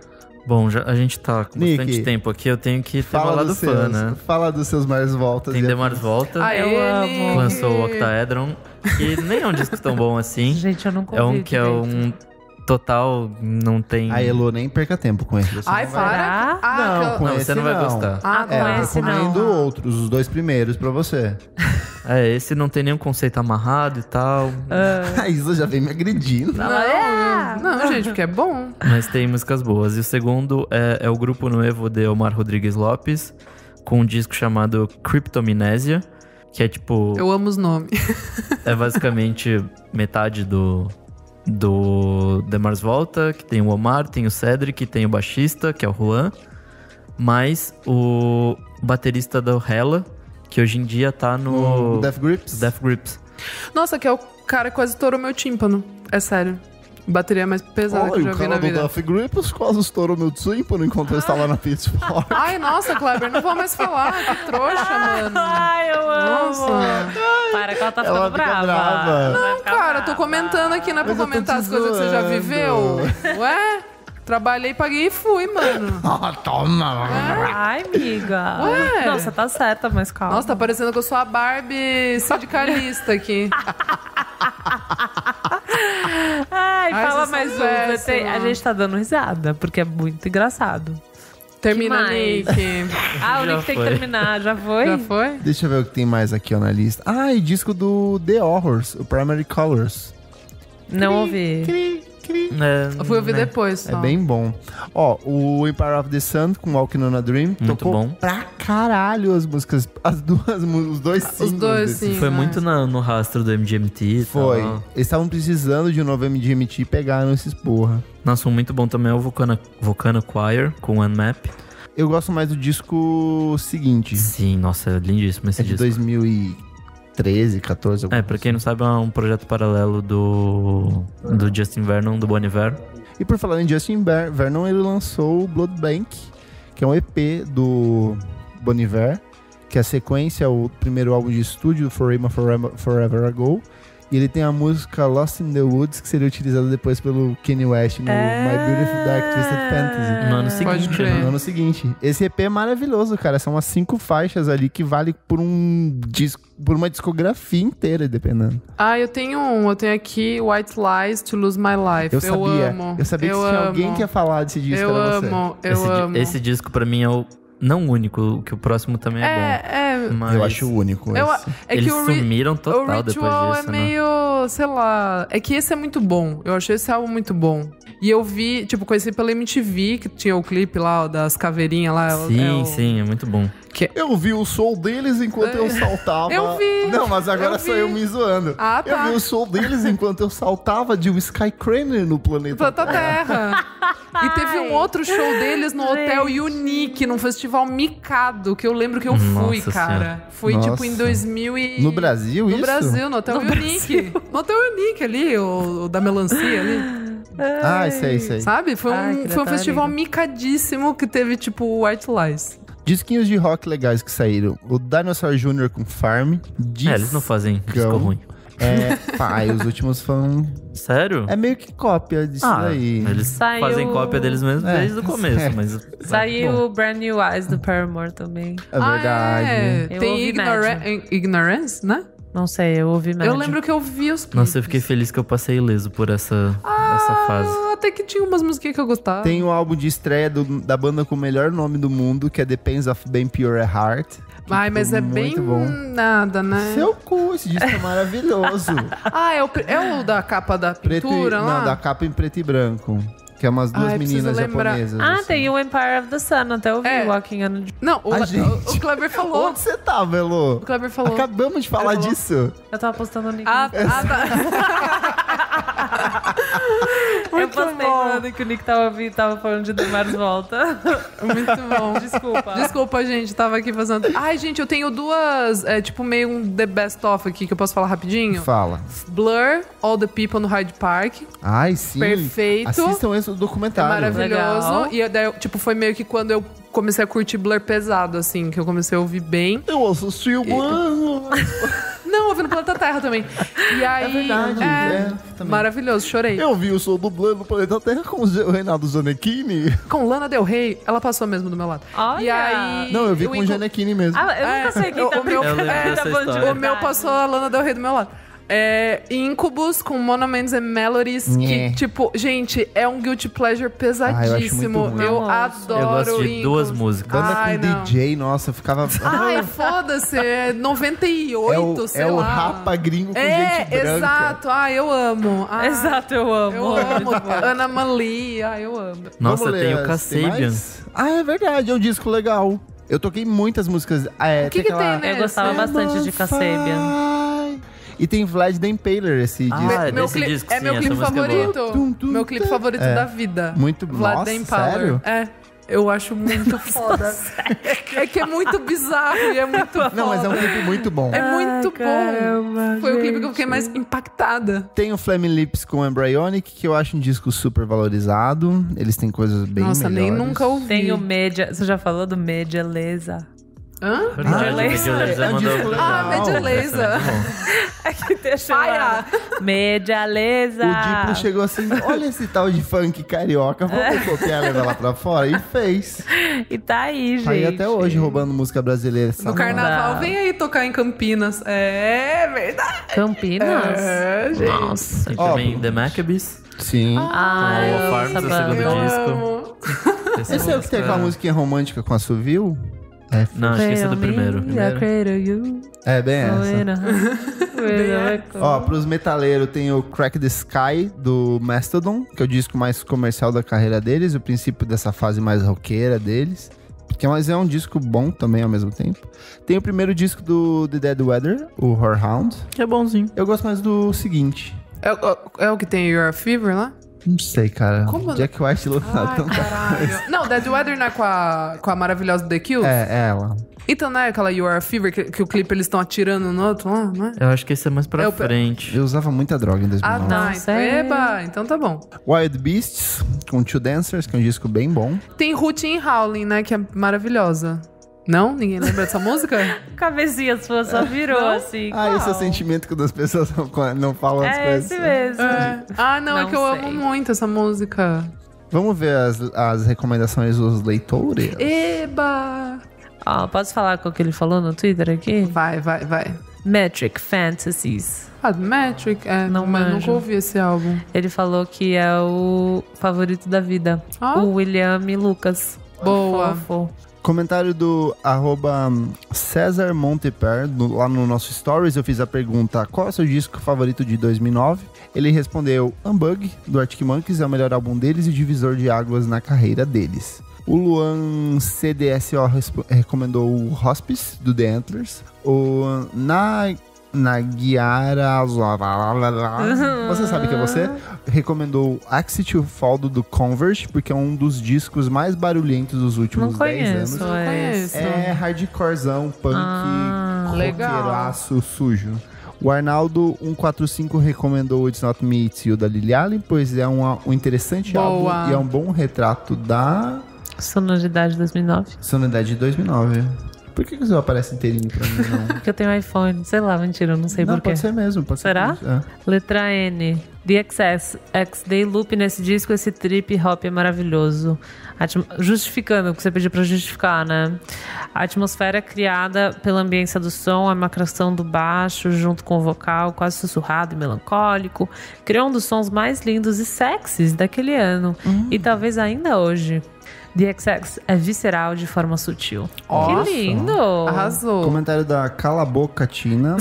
Bom, já, a gente tá com Nick, bastante tempo aqui, eu tenho que ter Fala falado dos fã, seus, né? fala dos seus Mars Voltas. Tem e The afins. Mars Volta, Ah, Eu ele... amo. lançou o Octaedron, que nem é um disco tão bom assim. Gente, eu nunca É ouvi um que é direito. um total, não tem... A Elo nem perca tempo com ele. você Ai, não vai- para. Será? Ah, Não, aquela- com Não, esse você não vai não. Ah, Ah, É, tá. com eu esse recomendo não. outros, os dois primeiros pra você. É, esse não tem nenhum conceito amarrado e tal, A Isa já vem me agredindo. Não, é. não, gente, porque é bom. mas tem músicas boas. E o segundo é, é o grupo novo de Omar Rodrigues Lopes, com um disco chamado Cryptomnesia, que é tipo... Eu amo os nomes. É basicamente metade do, do The Mars Volta, que tem o Omar, tem o Cedric, tem o baixista, que é o Juan, mais o baterista do Hella, que hoje em dia tá no O Death Grips. Death Grips. Nossa, que é o cara que quase estourou meu tímpano. É sério. Bateria mais pesada que eu Olha, já o vi cara na do vida. Death Grips quase estourou meu tímpano enquanto eu estava na Pitchfork. Ai, nossa, Kleber, não vou mais falar. Que trouxa, mano. Ai, eu amo. Nossa. Para que ela tá ficando Ela fica brava. brava. Ela vai Não, ficar cara, eu tô brava. comentando aqui, não é pra Mas eu tô comentar te as coisas que você já zoando. viveu. Ué? Trabalhei, paguei e fui, mano. Ah, toma! Ai, amiga. Ué? Nossa, tá certa, mas calma. Nossa, tá parecendo que eu sou a Barbie sindicalista aqui. Ai, Ai, fala vocês mais são um. Você tem- péssimos. A gente tá dando risada, porque é muito engraçado. Termina, mais? Nick. Ah, o Já Nick tem que foi. terminar. Já foi? Já foi? Deixa eu ver o que tem mais aqui ó, na lista. Ah, e disco do The Horrors, o Primary Colors. Não ouvi. Cri, cri. É, Eu fui ouvir né? depois só. É bem bom. Ó, o Empire of the Sun com Walking on a Dream. Muito tocou bom. pra caralho as músicas. As duas, mu- os dois singles dois, desse. sim. Foi né? muito na- no rastro do M G M T e Foi. tal. Eles estavam precisando de um novo M G M T e pegaram esses porra. Nossa, um muito bom também é o Volcano, Volcano Choir, com One Map. Eu gosto mais do disco seguinte. Sim, nossa, é lindíssimo esse É de disco. dois mil e treze, quatorze. alguma É, pra quem não sabe, é um projeto paralelo do, do Justin Vernon, do Bon Iver. E por falar em Justin Ver- Vernon, ele lançou o Blood Bank, que é um E P do Bon Iver, que é a sequência ao primeiro álbum de estúdio, Forever, Forever, Forever Ago. E ele tem a música Lost in the Woods, que seria utilizada depois pelo Kanye West no É. My Beautiful Dark Twisted Fantasy. No ano Pode seguinte, crer. né? No ano seguinte. Esse E P é maravilhoso, cara. São umas cinco faixas ali que vale por um disco, por uma discografia inteira, dependendo. Ah, eu tenho um. Eu tenho aqui White Lies to Lose My Life. Eu sabia. amo. Eu sabia que eu tinha amo. alguém que ia falar desse disco. Eu era você. amo, eu esse, di- amo. esse disco pra mim é o não único, que o próximo também é, é, é, bom. Mas Eu acho único eu, esse. é eles que o, ri- sumiram o total depois Ritual disso, é né? meio, sei lá... É que esse é muito bom. Eu achei esse álbum muito bom. E eu vi, tipo, conheci pela M T V, que tinha o clipe lá, ó, das caveirinhas lá. Sim, é o- sim, é muito bom. Eu vi o som deles enquanto eu saltava. Eu vi. Não, mas agora Eu sou vi. eu me zoando. Ah, tá. Eu vi o som deles enquanto eu saltava de um Skyscraper no planeta. Planeta Terra. E teve um outro show deles no Hotel Unique, num festival micado, que eu lembro que eu fui, Nossa cara. Senhora. Fui, Nossa. tipo, em dois mil e... No Brasil, No isso? Brasil, no Hotel Unique. No Hotel Unique ali, o, o da melancia ali. Ah, sei, sei. Sabe? Foi Ai, um, que foi um detalhe. festival micadíssimo que teve, tipo, White Lies. Disquinhos de rock legais que saíram. O Dinosaur Júnior com Farm. É, eles não fazem disco Discão. ruim. É, pai, os últimos foram... Sério? É meio que cópia disso ah, daí. eles Saiu- fazem cópia deles mesmos É. desde o começo, É. mas... Saiu Bom. o Brand New Eyes do Paramore também. É verdade. Ah, é. Eu Tem ouvi Ignora- médio. Ignorance, né? Não sei, eu ouvi médio. Eu lembro que eu vi os clipes. Nossa, eu fiquei feliz que eu passei ileso por essa, essa fase. Ah, até que tinha umas musiquinhas que eu gostava. Tem o álbum de estreia do- da banda com o melhor nome do mundo, que é The Pains of Ben Pure Heart. que Ai, mas ficou é bem muito bom. nada, né? Seu cu, esse disco é maravilhoso. Ah, é o, pre- é o da capa da Preto e- pintura lá? Não, da capa em preto e branco. Que é umas duas Ai, preciso meninas lembrar. japonesas. Ah, assim. tem o Empire of the Sun, até ouvi É. Walking on a... Não, o, A o, gente- o Kleber falou. Onde você tá, Velo? O Kleber falou. Acabamos de falar Ele falou. disso. Eu tava postando no Nick. Ah, ah, tá. eu postei falando que o Nick tava, ouvindo, tava falando de Demars Volta. Muito bom. Desculpa. Desculpa, gente, tava aqui fazendo. Ai, gente, eu tenho duas, é tipo meio um The Best Of aqui que eu posso falar rapidinho. Fala. Blur, All the People no Hyde Park. Ai, sim. Perfeito. Assistam esse É documentário. maravilhoso. Legal. E daí, tipo, foi meio que quando eu comecei a curtir Blur pesado, assim, que eu comecei a ouvir bem. Eu assisti o mano. Não, ouvindo do Planeta Terra também. E aí, É verdade, é, também. maravilhoso, chorei. Eu vi o Sou Dublando no Planeta Terra com o Renato Zanettini. Com Lana Del Rey, ela passou mesmo do meu lado. Olha! E aí, Não, eu vi com o enco- Gianecchini mesmo. Ah, eu É, nunca sei quem o- tá o meu- brincando. Eu lembro tá dessa bom de história. O meu verdade. passou a Lana Del Rey do meu lado. É, Incubus com Monuments and Melodies, Nhé. que, tipo, gente, é um guilty pleasure pesadíssimo. muito ruim. eu Não, adoro Eu gosto de Incubus. duas músicas. Banda Ai, com não. D J, nossa, eu ficava... Ai, foda-se, é noventa e oito, é o, sei é o lá. rapa gringo com É, gente branca. exato. Ai, eu amo. Ai, Exato, eu amo. Eu amo. Ana Mali, ai, eu amo. Nossa, Vamos tem ler o as- Kasabian. mais? Ah, é verdade, é um disco legal. Eu toquei muitas músicas. É, O que que aquela... tem, né? Eu gostava Esse- bastante de Kasabian. E tem Vlad the Impaler, esse disco. Ah, é meu desse cli- disco, é sim, meu essa clipe música é boa. favorito. Tum, tum, meu clipe tum. favorito É. da vida. Muito- Vlad nossa, the Impaler. sério? É. Eu acho muito foda. É que é muito bizarro e é muito foda. Não, mas é um clipe muito bom. É muito bom. caramba, Foi o clipe que eu gente. fiquei mais impactada. Tem o Flaming Lips com Embryonic, que eu acho um disco super valorizado. Eles têm coisas bem Nossa, nem melhores. nunca ouvi. Tem o Media. Você já falou do Media Lesa? Hã? Verdade, Ah, o Medialeza é um mandou- disco legal. Ah, Medialeza. Essa é muito bom. Aqui deixa Paia. Media Lesa. O Diplo chegou assim, olha esse tal de funk carioca, vamos copiar e levar lá pra fora? E fez. E tá aí, gente. Tá aí até hoje roubando música brasileira. No carnaval, vem aí tocar em Campinas. É verdade. Campinas? É, gente. Nossa. Tem Ó, também The Maccabees. Sim. Ai, Noah Farms, essa o segundo banda. Eu disco. amo. Esse Esse é o que tem aquela musiquinha romântica com a Suvil? É, Não, acho que esse é do primeiro. é bem essa. essa. Ó, pros metaleiros tem o Crack the Sky do Mastodon, que é o disco mais comercial da carreira deles, o princípio dessa fase mais roqueira deles. Que, mas é um disco bom também ao mesmo tempo. Tem o primeiro disco do The Dead Weather, o Whorehound. Que é bonzinho. Eu gosto mais do seguinte. É, o- é o que tem Your Fever lá? Não sei, cara. Como? Jack White lançado Ai, tanta caralho. Não, Dead Weather não é com a, com a maravilhosa The Kills? É, é ela. Então não é aquela You Are a Fever, que, que o clipe eles estão atirando no outro lá, não é? Eu acho que esse é mais pra É o- frente. Eu usava muita droga em dois mil e Ah, nove. tá. Não, Então, sério? eba, então tá bom. Wild Beasts, com Two Dancers, que é um disco bem bom. Tem Hootin' Howling, né, que é maravilhosa. Não? Ninguém lembra dessa música? Cabecinha sua só virou Não? assim. Ah, esse é o qual? sentimento quando as pessoas não, não falam as É coisas. esse mesmo. É. Ah, não, é Não que eu sei. amo muito essa música. Vamos ver as, as recomendações dos leitores? Eba! Ó, posso falar com o que ele falou no Twitter aqui? Vai, vai, vai. Metric Fantasies. Ah, Metric, é, Não mas manjo. nunca ouvi esse álbum. Ele falou que é o favorito da vida. Ah. O William Lucas. Boa. Fofo. Comentário do arroba César Monteper, do- lá no nosso Stories, eu fiz a pergunta, qual é o seu disco favorito de dois mil e nove? Ele respondeu, Unbug, do Arctic Monkeys, é o melhor álbum deles e o divisor de águas na carreira deles. O Luan C D S O respo- recomendou o Hospice, do The Antlers. O Na... Nagiara... Você sabe que é você? Recomendou Axe to Fall do Converge, porque é um dos discos mais barulhentos dos Não últimos dez anos. conheço Não esse. conheço. É hardcorezão, punk, Ah, legal. roqueiraço, sujo. O Arnaldo cento e quarenta e cinco recomendou o It's Not Me, It's You da Lily Allen, pois é um, um interessante Boa. álbum e é um bom retrato da Sonoridade dois mil e nove. sonoridade de dois mil e nove. Por que que o seu aparece inteirinho pra mim, não? Porque eu tenho iPhone. Sei lá, mentira, eu não sei não, porquê. pode ser mesmo. Pode Será? Ser mesmo. É. Letra N. The Excess. X-Day Loop nesse disco, esse trip hop é maravilhoso. Atm- Justificando o que você pediu pra justificar, né? A atmosfera criada pela ambiência do som, a macração do baixo junto com o vocal, quase sussurrado e melancólico, criou um dos sons mais lindos e sexys daquele ano. E talvez ainda hoje. The X X é visceral de forma sutil. Nossa. Que lindo! Arrasou. Comentário da Cala Boca Tina.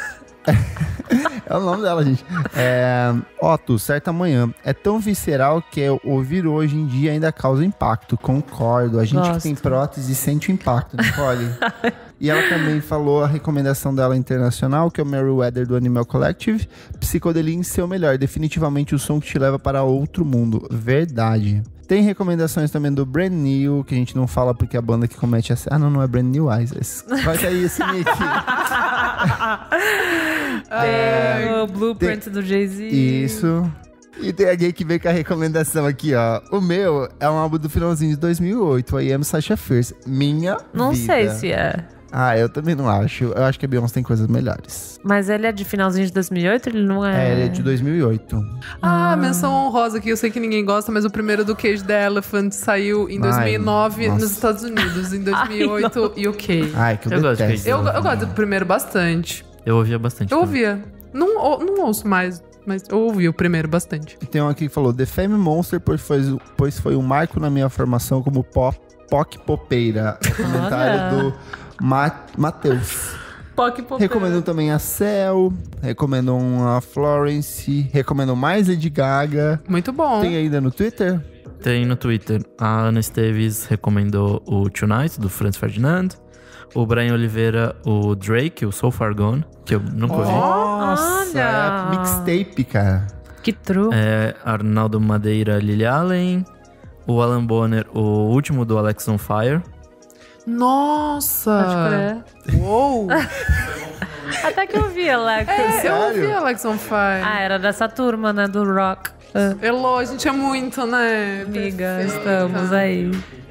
É o nome dela, gente. É, Otto, certa manhã. É tão visceral que ouvir hoje em dia ainda causa impacto. Concordo. A gente que Gosto. tem prótese sente o impacto, Nicole. E ela também falou a recomendação dela internacional, que é o Merryweather do Animal Collective. Psicodelia em seu melhor. Definitivamente o som que te leva para outro mundo. Verdade. Tem recomendações também do Brand New, que a gente não fala porque a banda que comete essa... Ah, não, não é Brand New Eyes. Vai cair esse nick. É, o Blueprint do Jay-Z. Isso. E tem alguém que veio com a recomendação aqui, ó. O meu é um álbum do finalzinho de dois mil e oito, I Am Sasha Fierce. Minha Não vida. sei se é. Ah, eu também não acho. Eu acho que a Beyoncé tem coisas melhores. Mas ele é de finalzinho de dois mil e oito? Ele não é... É, ele é de dois mil e oito. Ah, menção honrosa aqui. Eu sei que ninguém gosta, mas o primeiro do Cage the Elephant saiu em dois mil e nove Ai, nos nossa. Estados Unidos, em dois mil e oito U K. Ai, que eu, Eu gosto de detesto. Eu, eu gosto do primeiro bastante. Eu ouvia bastante. Eu também. ouvia. Não, ou- não ouço mais, mas eu ouvi o primeiro bastante. E tem um aqui que falou: The Fame Monster, pois foi, pois foi um marco na minha formação como pop, poc popeira. É o comentário Olha. do Ma Matheus. Poc Recomendo também a Cell, recomendo a Florence, recomendo mais Lady Gaga. Muito bom. Tem ainda no Twitter? Tem no Twitter. A Ana Esteves recomendou o Tonight, do Franz Ferdinand. O Brian Oliveira, o Drake, o So Far Gone, que eu nunca ouvi. Nossa, Olha. é mixtape, cara. Que true. É, Arnaldo Madeira, Lily Allen. O Alan Bonner, o último do Alex on Fire. Nossa! Pode crer. Uou! Até que eu vi, Alex. É, eu ouvi Sério? Alex on Fire. Ah, era dessa turma, né? Do rock. Ah, Elô, a gente é muito, né? amiga, Perfeita. estamos aí.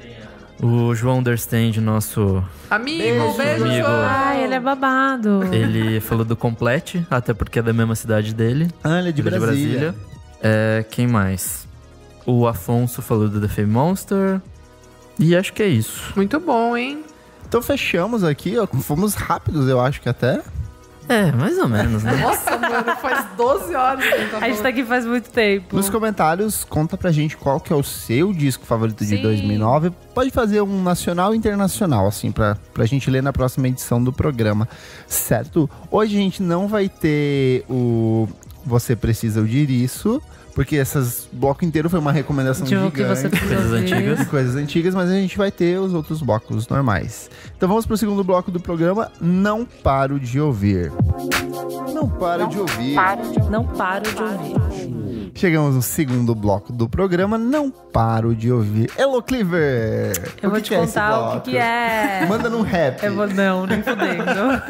O João Understand, nosso... Amigo, beijo, amigo. João. Ai, ele é babado. Ele falou do Complete, até porque é da mesma cidade dele. Ah, ele é de Ele é Brasília. É, quem mais? O Afonso falou do The Fame Monster. E acho que é isso. Muito bom, hein? Então fechamos aqui, ó. Fomos rápidos, eu acho que até. É, mais ou menos, né? Nossa, mano, faz doze horas que a gente tá A gente tá falando. aqui faz muito tempo. Nos comentários, conta pra gente qual que é o seu disco favorito de Sim. dois mil e nove. Pode fazer um nacional e internacional, assim, pra, pra gente ler na próxima edição do programa, certo? Hoje a gente não vai ter o Você Precisa Ouvir Isso, porque essas bloco inteiro foi uma recomendação De o gigante. que você precisa Coisas ouvir. antigas. Coisas antigas, mas a gente vai ter os outros blocos normais. Então vamos pro segundo bloco do programa, Não Paro de Ouvir. Não paro de ouvir. Não paro de ouvir. Chegamos no segundo bloco do programa, Não Paro de Ouvir. Elo Cleaver! Eu o vou que te que é esse contar o bloco? que, que é. Manda num rap. Eu vou, não, nem fudendo.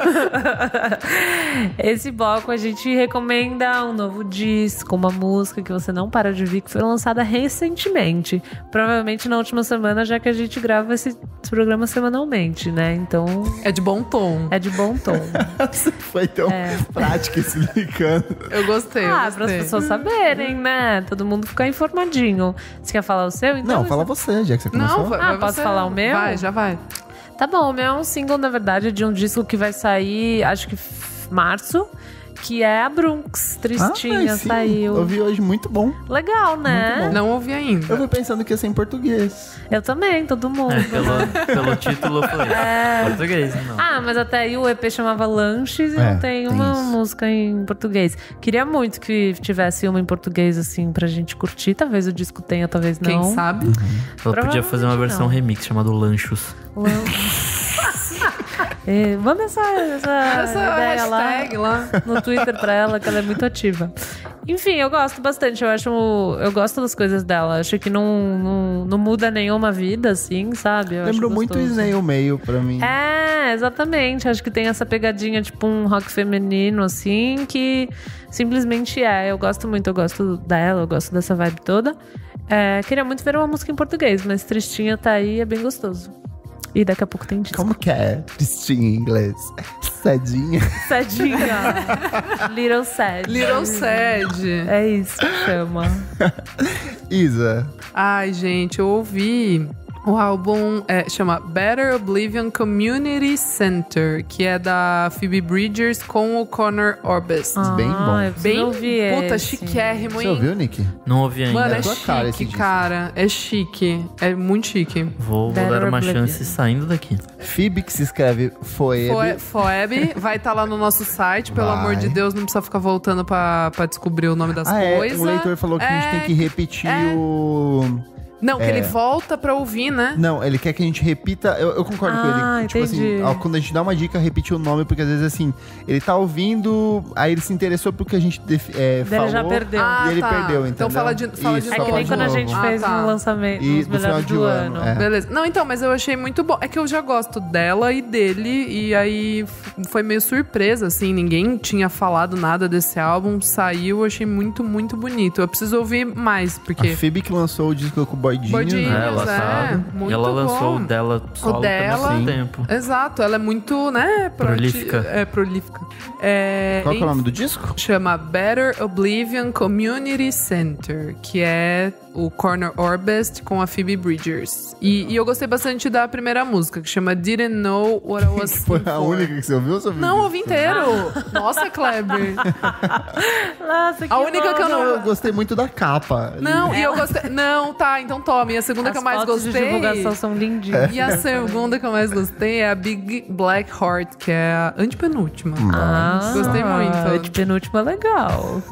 Esse bloco a gente recomenda um novo disco, uma música que você não para de ouvir, que foi lançada recentemente. Provavelmente na última semana, já que a gente grava esse programa semanalmente, né? Então É de bom tom. é de bom tom. Foi tão prático explicando. Eu gostei, eu Ah, para as gostei. pessoas saberem, né? Todo mundo ficar informadinho. Você quer falar o seu? Então, Não, fala você, já que você começou. Não, vai, Ah, vai posso você. falar o meu? Vai, já vai. Tá bom, o meu é um single, na verdade, de um disco que vai sair, acho que f- março, que é a Brunx. Tristinha, Ah, sim. saiu. Eu vi hoje, muito bom. Legal, né? Muito bom. Não ouvi Eu ainda. fui pensando que ia ser em português. Eu também, todo mundo. É, pelo, pelo título eu falei. Português, não. Ah, mas até aí o E P chamava Lanches e É, não tem tem uma isso. música em português. Queria muito que tivesse uma em português, assim, pra gente curtir. Talvez o disco tenha, talvez não. Quem sabe? Ela podia fazer uma provavelmente versão não. remix chamado Lanchos. É, manda essa, essa, Essa ideia lá hashtag lá. no Twitter pra ela, que ela é muito ativa. Enfim, eu gosto bastante. Eu acho. Eu gosto das coisas dela. Acho que não, não, não muda nenhuma vida, assim, sabe? Eu Lembrou acho muito gostoso. Snail Mail pra mim. É, exatamente. Acho que tem essa pegadinha, tipo um rock feminino, assim, que simplesmente é. Eu gosto muito, eu gosto dela, eu gosto dessa vibe toda. É, queria muito ver uma música em português, mas Tristinha tá aí, é bem gostoso. E daqui a pouco tem disco. Como que é? Tristinha em inglês. Cedinha. Sadinha. Little Sad. Little Sad. É isso que chama. Isa. Ai, gente, eu ouvi o álbum, é, chama Better Oblivion Community Center, que é da Phoebe Bridgers com o Connor Orbest. Bem bom. Ah, eu preciso Bem, ouvir puta, esse. chiquérrimo, Você hein? ouviu, Nick? Não ouvi ainda. Mano, é tua cara esse chique, disco. cara. É chique. É muito chique. Vou, vou Better dar uma Oblivion. chance saindo daqui. Phoebe, que se escreve Foebe. Foe- Foeb vai estar lá no nosso site. Pelo Vai. amor de Deus, não precisa ficar voltando pra, pra descobrir o nome das Ah, é. coisas. O leitor falou que a gente É, tem que repetir é. o... Não, que É. ele volta pra ouvir, né? Não, ele quer que a gente repita. Eu, eu concordo com Ah, ele. Tipo entendi. assim, ó, quando a gente dá uma dica, repetir o nome, porque às vezes assim, ele tá ouvindo, aí ele se interessou pro que a gente def- é, Daí falou. ele já perdeu. Ah, E ele tá. perdeu, Então entendeu? fala de, fala Isso, de É só que novo. nem de quando a novo. gente Ah, fez tá. no lançamento, E nos no final melhores de do ano, ano. é. Beleza. Não, então, mas eu achei muito bom. É que eu já gosto dela e dele, e aí f- foi meio surpresa, assim. Ninguém tinha falado nada desse álbum. Saiu, eu achei muito, muito bonito. Eu preciso ouvir mais, A porque. Phoebe que lançou o disco com o Boy Boydinho, Boydinho, né? É, ela é, sabe. muito E ela bom. lançou o dela solo O dela, também há sim. tempo. Exato, ela é muito, né? proti- Prolífica. É, prolífica. É, Qual que é o em- nome do disco? Chama Better Oblivion Community Center, que é o Corner Orbest com a Phoebe Bridgers. E, e eu gostei bastante da primeira música, que chama Didn't Know What I Was Foi In a For. única que você ouviu ou você ouviu? Não, ouvi inteiro. Nossa, Kleber. Nossa, que A única que eu Não, não... eu gostei muito da capa. Não, e eu gostei... Não, tá, então tome. A segunda As que eu mais fotos de gostei... divulgação são lindinhas. E a segunda que eu mais gostei é a Big Black Heart, que é a antepenúltima. Ah, Gostei muito. De penúltima é legal.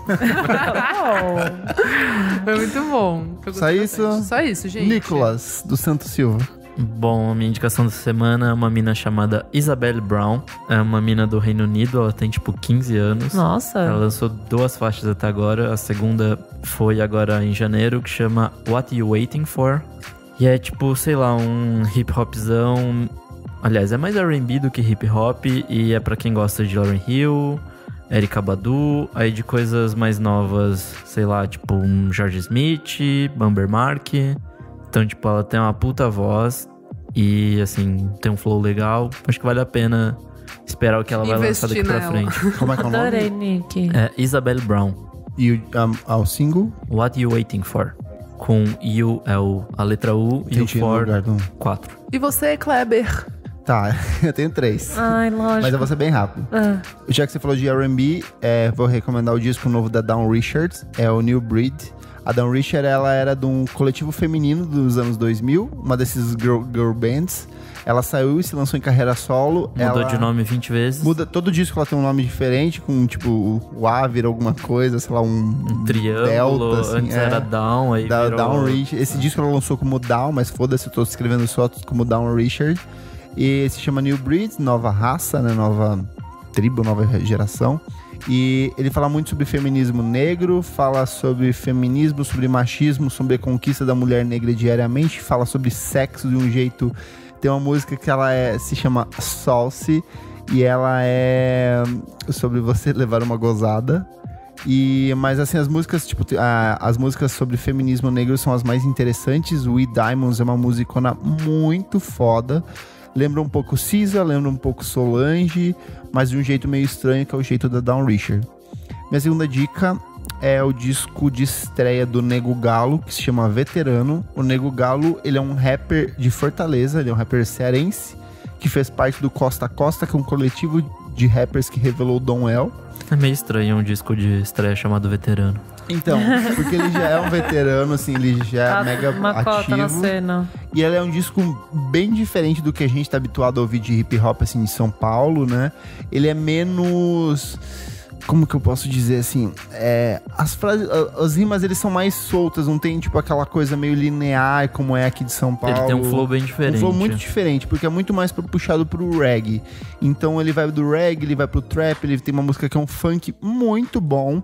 Foi muito bom. Eu Só gostei isso? bastante. Só isso, gente. Nicolas, do Santo Silva. Bom, a minha indicação da semana é uma mina chamada Isabelle Brown. É uma mina do Reino Unido, ela tem tipo quinze anos. Nossa. Ela lançou duas faixas até agora. A segunda foi agora em janeiro, que chama What You Waiting For. E é tipo, sei lá, um hip hopzão. Aliás, é mais R and B do que hip hop. E é pra quem gosta de Lauryn Hill, Erykah Badu. Aí de coisas mais novas, sei lá, tipo um George Smith, Bamber Mark. Então, tipo, ela tem uma puta voz. E, assim, tem um flow legal. Acho que vale a pena esperar o que ela vai lançar Investir daqui pra nela. frente. Como é que é o nome? Adorei, Nick. É Isabelle Brown. E o, a, o single? What You Waiting For? Com U é o, a letra U e o Entendi, no For lugar do- quatro. E você, Kleber? Tá, eu tenho três. Ai, lógico. Mas eu vou ser bem rápido. Ah, Já que você falou de R and B, é, vou recomendar o disco novo da Dawn Richards, é o New Breed. A Dawn Richards, ela era de um coletivo feminino dos anos dois mil, uma desses girl, girl bands. Ela saiu e se lançou em carreira solo. Mudou ela de nome vinte vezes. Muda, todo disco ela tem um nome diferente, com tipo o A vira alguma coisa, sei lá, um, Um triângulo. delta, assim, Antes é. era Down, aí Da virou... Dawn Richard. Esse disco ela lançou como Down, mas foda-se, eu tô escrevendo só como Dawn Richard. E se chama New Breed, nova raça, né? Nova tribo, nova geração. E ele fala muito sobre feminismo negro, fala sobre feminismo, sobre machismo, sobre a conquista da mulher negra diariamente, fala sobre sexo de um jeito... Tem uma música que ela é, se chama Saucy, e ela é sobre você levar uma gozada. E, mas assim, as músicas, tipo, a, as músicas sobre feminismo negro são as mais interessantes. We Diamonds é uma musicona muito foda. Lembra um pouco Cisa, lembra um pouco Solange, mas de um jeito meio estranho, que é o jeito da Dawn Richard. Minha segunda dica é o disco de estreia do Nego Galo, que se chama Veterano. O Nego Galo, ele é um rapper de Fortaleza, ele é um rapper cearense, que fez parte do Costa a Costa, que é um coletivo de rappers que revelou o Dom El. É meio estranho um disco de estreia chamado Veterano. Então, porque ele já é um veterano, assim, ele já é tá mega uma cota na ativo. cena. E ele é um disco bem diferente do que a gente tá habituado a ouvir de hip hop, assim, de São Paulo, né? Ele é menos... Como que eu posso dizer, assim? É, as frases, as rimas, eles são mais soltas, não tem, tipo, aquela coisa meio linear, como é aqui de São Paulo. Ele tem um flow bem diferente. Um flow muito diferente, porque é muito mais puxado pro reggae. Então ele vai do reggae, ele vai pro trap, ele tem uma música que é um funk muito bom.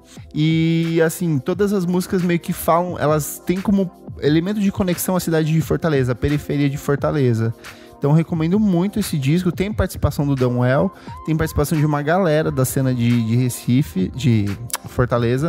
E, assim, todas as músicas meio que falam, elas têm como elemento de conexão a cidade de Fortaleza, a periferia de Fortaleza. Então recomendo muito esse disco. Tem participação do Dom El, tem participação de uma galera da cena de, de Recife, de Fortaleza.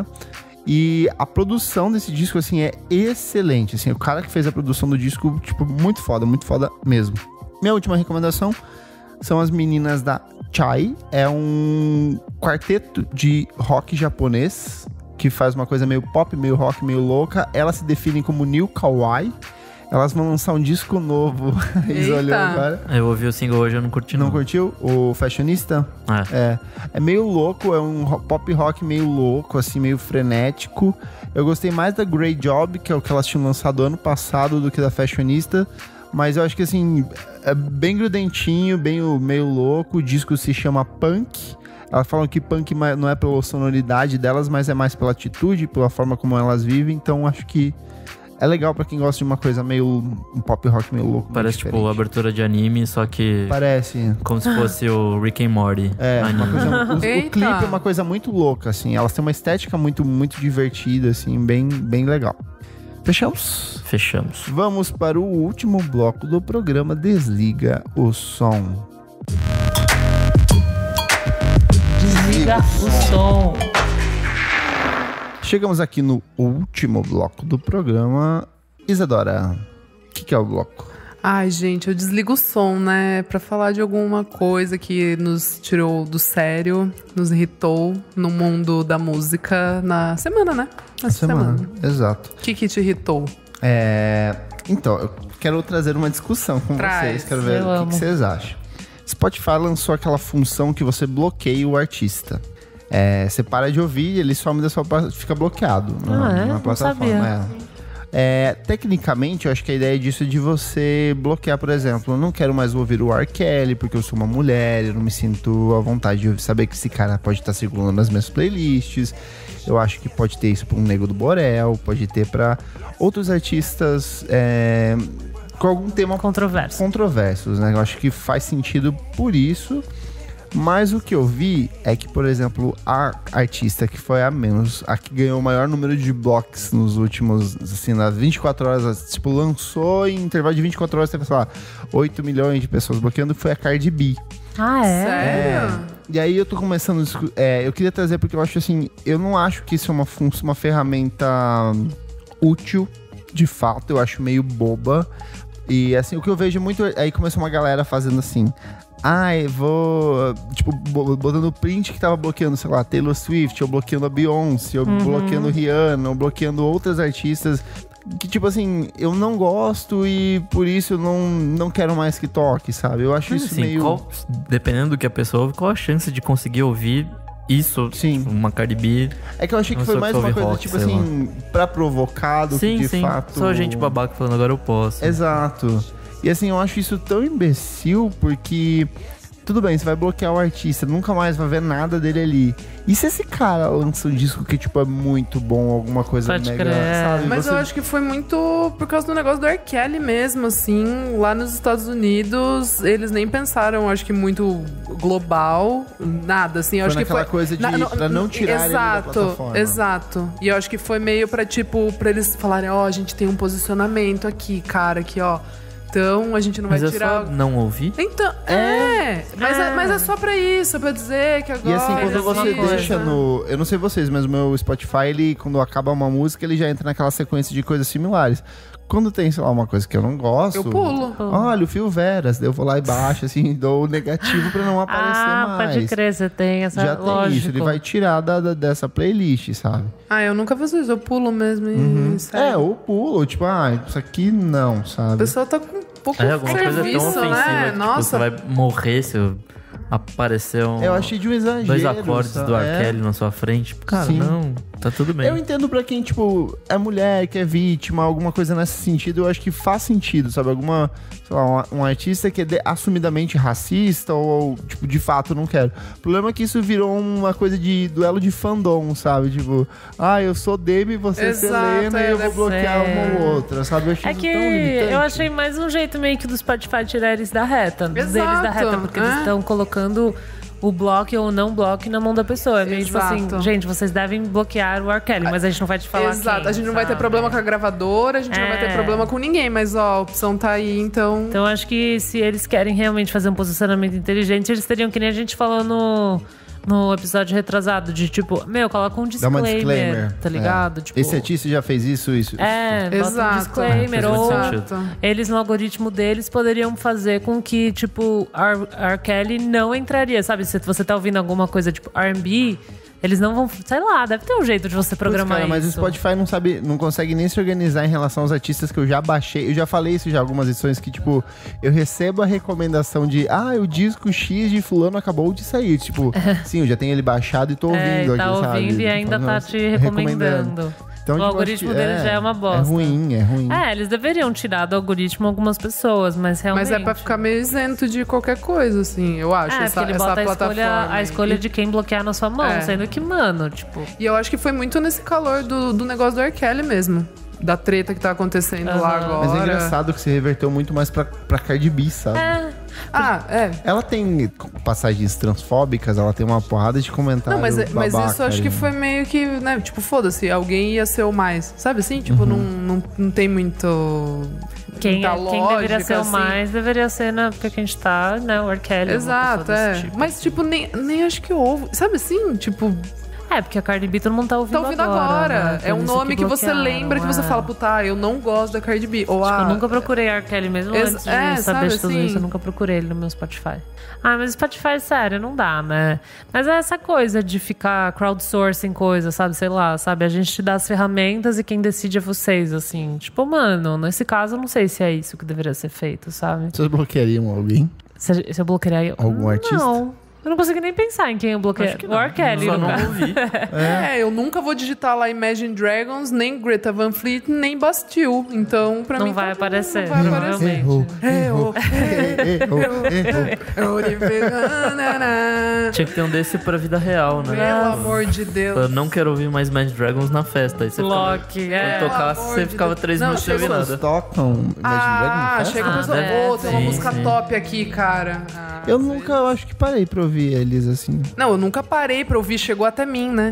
E a produção desse disco, assim, é excelente. Assim, o cara que fez a produção do disco, tipo, muito foda, muito foda mesmo. Minha última recomendação são as meninas da Chai. É um quarteto de rock japonês que faz uma coisa meio pop, meio rock, meio louca. Elas se definem como New Kawaii. Elas vão lançar um disco novo. Eles olhou agora. Eu ouvi o single hoje, eu não curti Não, não. curtiu? O Fashionista? É. É. É meio louco, é um ro- pop rock meio louco, assim, meio frenético. Eu gostei mais da Grey Job, que é o que elas tinham lançado ano passado, do que da Fashionista. Mas eu acho que, assim, é bem grudentinho, bem meio louco. O disco se chama Punk. Elas falam que punk não é pela sonoridade delas, mas é mais pela atitude, pela forma como elas vivem. Então, acho que é legal pra quem gosta de uma coisa meio... um pop rock meio louco. Parece meio tipo diferente. abertura de anime, só que Parece. como se fosse o Rick and Morty. É, anime. uma coisa, o, o Eita. clipe é uma coisa muito louca, assim. Elas têm uma estética muito, muito divertida, assim, bem, bem legal. Fechamos? Fechamos. Vamos para o último bloco do programa Desliga o Som. Desliga o som. Chegamos aqui no último bloco do programa Isadora, o que, que é o bloco? Ai, gente, eu desligo o som, né? Pra falar de alguma coisa que nos tirou do sério, nos irritou no mundo da música na semana, né? Essa semana. semana. Exato. O que que te irritou? É... Então, eu quero trazer uma discussão com Traz. vocês. Quero ver Eu o que, amo. que vocês acham. Spotify lançou aquela função que você bloqueia o artista. É, você para de ouvir, ele some da sua... Fica bloqueado na, Ah, é? na Não plataforma. sabia. É. É, tecnicamente, eu acho que a ideia disso é de você bloquear, por exemplo, eu não quero mais ouvir o R. Kelly porque eu sou uma mulher, eu não me sinto à vontade de saber que esse cara pode estar circulando nas minhas playlists. Eu acho que pode ter isso para um Nego do Borel, pode ter para outros artistas é, com algum tema Controverso. controversos, né? Eu acho que faz sentido por isso. Mas o que eu vi é que, por exemplo, a artista que foi a menos, a que ganhou o maior número de blocos nos últimos, assim, nas vinte e quatro horas, tipo, lançou em intervalo de vinte e quatro horas, teve, sei lá, oito milhões de pessoas bloqueando, foi a Cardi B. Ah, é? Sério? E aí eu tô começando, é, eu queria trazer porque eu acho assim, eu não acho que isso é uma, fun- uma ferramenta útil, de fato, eu acho meio boba. E assim, o que eu vejo muito, aí começou uma galera fazendo assim... Ai, ah, vou, tipo, botando print que tava bloqueando, sei lá, Taylor Swift, ou bloqueando a Beyoncé, ou Uhum. bloqueando Rihanna, ou bloqueando outras artistas que, tipo assim, eu não gosto e por isso eu não, não quero mais que toque, sabe? Eu acho Mas, isso assim, meio... qual- dependendo do que a pessoa ouve, qual a chance de conseguir ouvir isso? Sim. Tipo, uma Cardi B. É que eu achei que Não foi sou mais que uma ouve coisa, rock, tipo sei assim, pra provocar do Sim, que de sim. fato... Só gente babaca falando agora eu posso. Exato. E assim, eu acho isso tão imbecil porque... Tudo bem, você vai bloquear o artista, nunca mais vai ver nada dele ali. E se esse cara lança um disco que, tipo, é muito bom, alguma coisa Pode mega, crer. sabe? Mas Você- eu acho que foi muito por causa do negócio do R. Kelly mesmo, assim. Lá nos Estados Unidos, eles nem pensaram, acho que muito global, nada, assim. Eu Foi acho que naquela foi coisa de- pra não tirar ele da Exato, plataforma. exato. E eu acho que foi meio pra, tipo, pra eles falarem, ó, a gente tem um posicionamento aqui, cara, aqui, ó. Então, a gente não Mas vai é tirar... só não ouvir? Então, é, mas é. É. mas é só pra isso, pra dizer que agora... E assim, quando Faz você alguma coisa. deixa no... Eu não sei vocês, mas o meu Spotify, ele, quando acaba uma música, ele já entra naquela sequência de coisas similares. Quando tem, sei lá, uma coisa que eu não gosto... Eu pulo. Olha, o Fio Veras. Daí eu vou lá e baixo, assim, dou o negativo pra não aparecer Ah, mais. pode crer, você tem essa Já tem lógica. isso, ele vai tirar da, da- dessa playlist, sabe? Ah, eu nunca faço isso, eu pulo mesmo e segue. É, ou pulo, tipo, ah, isso aqui não, O sabe? pessoal tá com um pouco É, alguma coisa tão serviço, ofensiva né? que tipo, Nossa, você vai morrer se aparecer um, Eu achei de um exagero. dois acordes sabe? do R. É. Kelly na sua frente. Cara, Sim. não, tá tudo bem. Eu entendo pra quem, tipo, é mulher, que é vítima, alguma coisa nesse sentido, eu acho que faz sentido, sabe? Alguma, sei lá, um, um artista que é de- assumidamente racista ou, tipo, de fato não quero. O problema é que isso virou uma coisa de duelo de fandom, sabe? Tipo, ah, eu sou Demi, você é Exato, Selena é, e eu vou deve bloquear ser. uma ou outra, sabe? Eu achei É isso que tão limitante. eu achei mais um jeito meio que do Spotify tirar eles da reta. Deles Exato, da reta, porque eles é. estão colocando o bloco ou não bloco na mão da pessoa. É meio tipo assim, Exato. gente, vocês devem bloquear o R. Kelly, mas a gente não vai te falar exato. quem, A gente não vai ter sabe? problema com a gravadora, a gente não vai ter É. problema com ninguém, mas ó, a opção tá aí, então. Então acho que se eles querem realmente fazer um posicionamento inteligente, eles teriam, que nem a gente falou no, no episódio retrasado, de tipo, meu, coloca um Dá disclaimer, uma disclaimer. tá ligado? É. Tipo, Esse artista já fez isso, isso. é, bota um Exato. disclaimer, Faz muito ou sentido. eles no algoritmo deles poderiam fazer com que, tipo, R. R. Kelly não entraria, sabe? Se você tá ouvindo alguma coisa tipo R and B, eles não vão, sei lá, deve ter um jeito de você Putz, programar cara, mas o isso. Spotify não sabe, não consegue nem se organizar em relação aos artistas que eu já baixei. Eu já falei isso já algumas edições que, tipo, eu recebo a recomendação de, ah, o disco X de fulano acabou de sair. Tipo, sim, eu já tenho ele baixado e tô ouvindo É, aqui, tá sabe? ouvindo e Tipo, ainda tá nossa, te recomendando. Então, O tipo, algoritmo acho que- dele já é uma bosta. É ruim, é ruim. É, eles deveriam tirar do algoritmo algumas pessoas, mas realmente... Mas é pra ficar meio isento de qualquer coisa, assim, eu acho. É, essa, porque ele essa bota a escolha, plataforma. a escolha E- de quem bloquear na sua mão, É. sendo que, mano, tipo... E eu acho que foi muito nesse calor do, do negócio do R. Kelly mesmo. Da treta que tá acontecendo lá Aham. agora. Mas é engraçado que se reverteu muito mais pra, pra Cardi B, sabe? É, Ah, é. Ela tem passagens transfóbicas, ela tem uma porrada de comentários. Não, mas, mas babaca isso eu acho que aí. foi meio que, né? Tipo, foda-se, alguém ia ser o mais. Sabe assim? Tipo, Uhum. não, não, não tem muito. quem, muita quem deveria lógica, ser o assim. mais deveria ser na época que a gente tá, né? O R. Kelly. uma Exato, pessoa é. desse tipo. Mas, tipo, nem, nem acho que houve. Sabe assim? Tipo. É, porque a Cardi B todo mundo tá ouvindo Tá ouvindo agora. agora. Né? É um Por isso nome que, você bloquearam, lembra, que você é. fala, puta, eu não gosto da Cardi B. Ou Tipo, ah, eu nunca procurei R. Kelly mesmo Ex- antes de é, saber sabe de tudo assim? isso. Eu nunca procurei ele no meu Spotify. Ah, mas Spotify, sério, não dá, né? Mas é essa coisa de ficar crowdsourcing coisa, sabe? Sei lá, sabe? A gente te dá as ferramentas e quem decide é vocês, assim. Tipo, mano, nesse caso eu não sei se é isso que deveria ser feito, sabe? Vocês bloqueariam alguém? Se, se eu bloquearia... Algum artista? Não. Eu não consegui nem pensar em quem eu bloqueei. Acho que O não. R. Kelly, Só no não caso. ouvi. É, eu nunca vou digitar lá Imagine Dragons, nem Greta Van Fleet, nem Bastille. Então, pra Não mim. vai tá bom, aparecer, Não vai aparecer. provavelmente. Errou, errou, errou, errou. Tinha que ter um desse pra vida real, né? Pelo amor de Deus. Eu não quero ouvir mais Imagine Dragons na festa. Aí você Loki, ficava, é. quando tocasse, Pelo você amor de ficava Deus. três Não, minutos sem ouvir chega- Vocês nada. tocam Imagine Ah, Dragons? chega a Ah, pessoa. deve- Ô, tem uma sim, música sim. top aqui, cara. Ah, Eu às nunca, eu acho que parei pra ouvir eles assim. Não, eu nunca parei pra ouvir, chegou até mim, né?